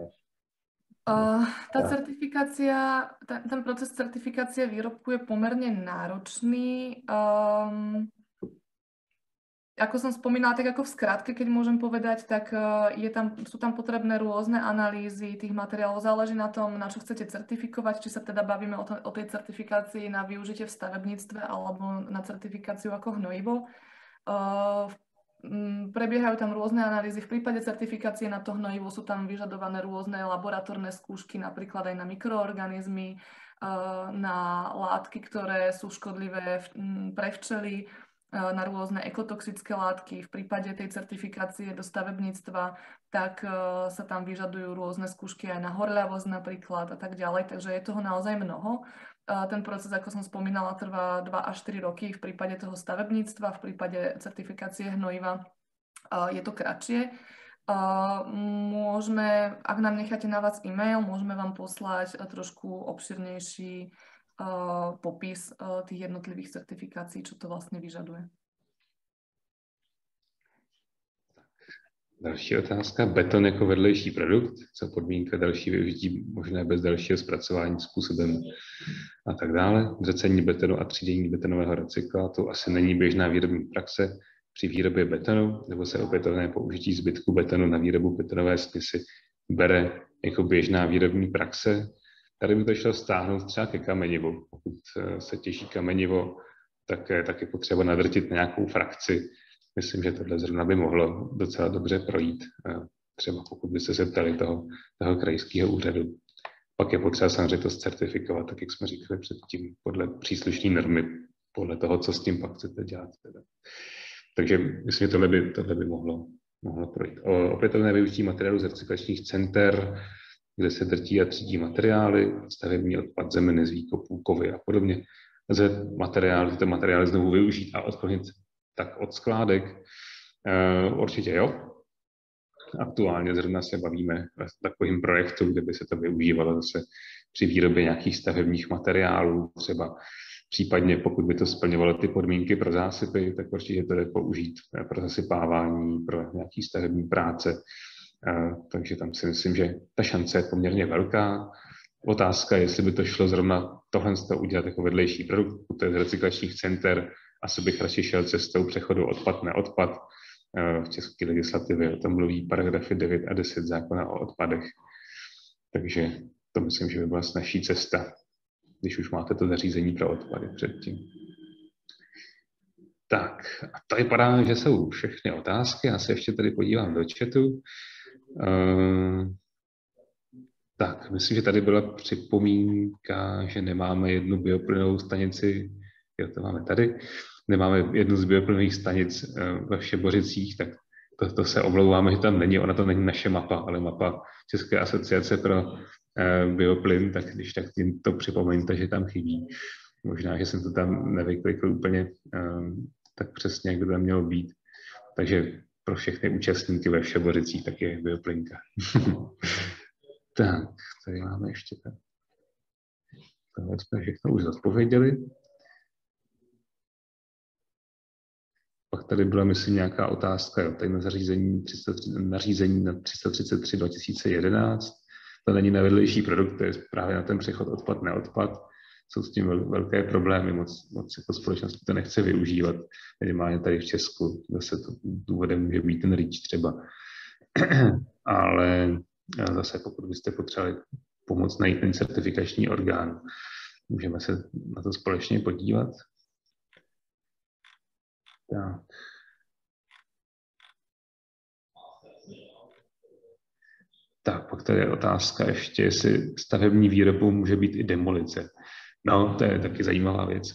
Ten proces certifikácie výrobku je pomerne náročný. Ako som spomínala, tak ako v skratke, keď môžem povedať, tak sú tam potrebné rôzne analýzy tých materiálov. Záleží na tom, na čo chcete certifikovať, či sa teda bavíme o tej certifikácii na využitie v stavebníctve alebo na certifikáciu ako hnojivo. Prebiehajú tam rôzne analýzy. V prípade certifikácie na to hnojivo sú tam vyžadované rôzne laboratórne skúšky, napríklad aj na mikroorganizmy. na látky, ktoré sú škodlivé pre včely, na rôzne ekotoxické látky. V prípade tej certifikácie do stavebníctva, tak sa tam vyžadujú rôzne skúšky aj na horľavosť napríklad a tak ďalej, takže je toho naozaj mnoho. Ten proces, ako som spomínala, trvá 2 až 4 roky v prípade toho stavebníctva, v prípade certifikácie hnojiva je to kratšie. Môžeme, ak nám necháte na vás e-mail, môžeme vám poslať trošku obširnejší popis tých jednotlivých certifikácií, čo to vlastně vyžaduje. Další otázka. Beton jako vedlejší produkt, co podmínka další využití možné bez dalšího zpracování způsobem a tak dále. Dřecení betonu a třídění betonového recyklátu asi není běžná výrobní praxe při výrobě betonu, nebo se opětovné použití zbytku betonu na výrobu betonové směsi bere jako běžná výrobní praxe. Tady by to šlo stáhnout třeba ke kamenivu. Pokud se těží kamenivo, tak je potřeba nadrtit nějakou frakci. Myslím, že tohle zrovna by mohlo docela dobře projít. Třeba pokud byste se ptali toho krajského úřadu. Pak je potřeba samozřejmě to certifikovat, tak jak jsme říkali předtím, podle příslušné normy, podle toho, co s tím pak chcete dělat. Takže myslím, že tohle by mohlo projít. Opětovné využití materiálu z recyklačních center, kde se drtí a třídí materiály, stavební odpad, zeminy z výkopů, kovy a podobně. Lze tyto materiály znovu využít a odklonit tak od skládek. Určitě jo. Aktuálně zrovna se bavíme o takovým projektu, kde by se to využívalo zase při výrobě nějakých stavebních materiálů, třeba případně pokud by to splňovalo ty podmínky pro zásypy, tak určitě to jde použít pro zasypávání, pro nějaký stavební práce. Takže tam si myslím, že ta šance je poměrně velká. Otázka, jestli by to šlo zrovna tohle udělat jako vedlejší produkt, to je z recyklačních center, asi bych radši šel cestou přechodu odpad-neodpad. V české legislativě o tom mluví paragrafy 9 a 10 zákona o odpadech. Takže to myslím, že by byla snazší cesta, když už máte to zařízení pro odpady předtím. Tak, a to vypadá, že jsou všechny otázky. Já se ještě tady podívám do chatu. Tak, myslím, že tady byla připomínka, že nemáme jednu bioplynovou stanici. Jo, to máme tady. Nemáme jednu z bioplynových stanic ve Všeboricích, tak to se omlouváme, že tam není. Ona to není naše mapa, ale mapa České asociace pro bioplyn, tak když tak tím to připomeňte, že tam chybí. Možná, že jsem to tam nevyklikl úplně tak přesně, jak by tam mělo být. Takže pro všechny účastníky ve Všeboricích tak je bioplynka. Tak, tady máme ještě tak. Tohle jsme všechno už odpověděli. Pak tady byla, myslím, nějaká otázka, jo, tady na nařízení na 333 2011. To není na vedlejší produkt, to je právě na ten přechod odpad-neodpad. Jsou s tím velké problémy, moc jako společnost to nechce využívat. Minimálně tady v Česku, zase to důvodem může být ten REACH třeba. Ale zase pokud byste potřebovali pomoct najít ten certifikační orgán, můžeme se na to společně podívat. Tak. Tak, pak tady je otázka ještě, jestli stavební výrobou může být i demolice. No, to je taky zajímavá věc.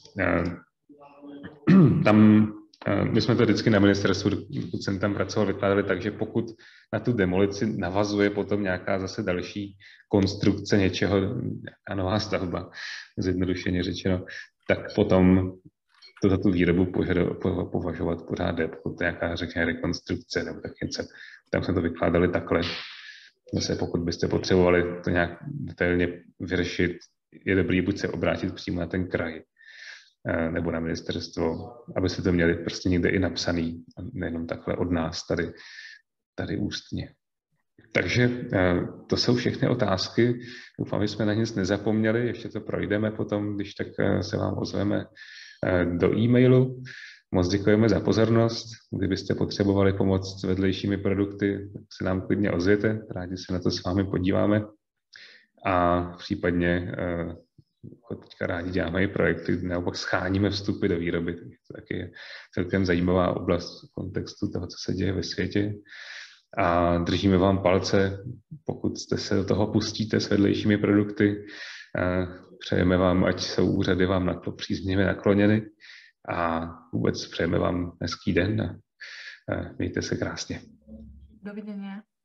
My jsme to vždycky na ministerstvu, pokud jsem tam pracoval, vykládali tak, že pokud na tu demolici navazuje potom nějaká zase další konstrukce něčeho, nějaká nová stavba, zjednodušeně řečeno, tak potom to za tu výrobu považovat pořád jde, pokud to nějaká, řekne, rekonstrukce nebo tak něco. Tam jsme to vykládali takhle. Zase pokud byste potřebovali to nějak detailně vyřešit, je dobrý buď se obrátit přímo na ten kraj nebo na ministerstvo, abyste to měli prostě někde i napsaný, nejenom takhle od nás tady ústně. Takže to jsou všechny otázky. Doufám, že jsme na nic nezapomněli, ještě to projdeme potom, když tak se vám ozveme do e-mailu. Moc děkujeme za pozornost. Kdybyste potřebovali pomoc s vedlejšími produkty, tak se nám klidně ozvěte. Rádi se na to s vámi podíváme. A případně teďka rádi děláme i projekty, kde naopak scháníme vstupy do výroby. Takže to taky je celkem zajímavá oblast v kontextu toho, co se děje ve světě. A držíme vám palce, pokud jste se do toho pustíte s vedlejšími produkty. přejeme vám, ať jsou úřady vám na to příznivě nakloněny a vůbec přejeme vám hezký den a mějte se krásně. Dovidenia.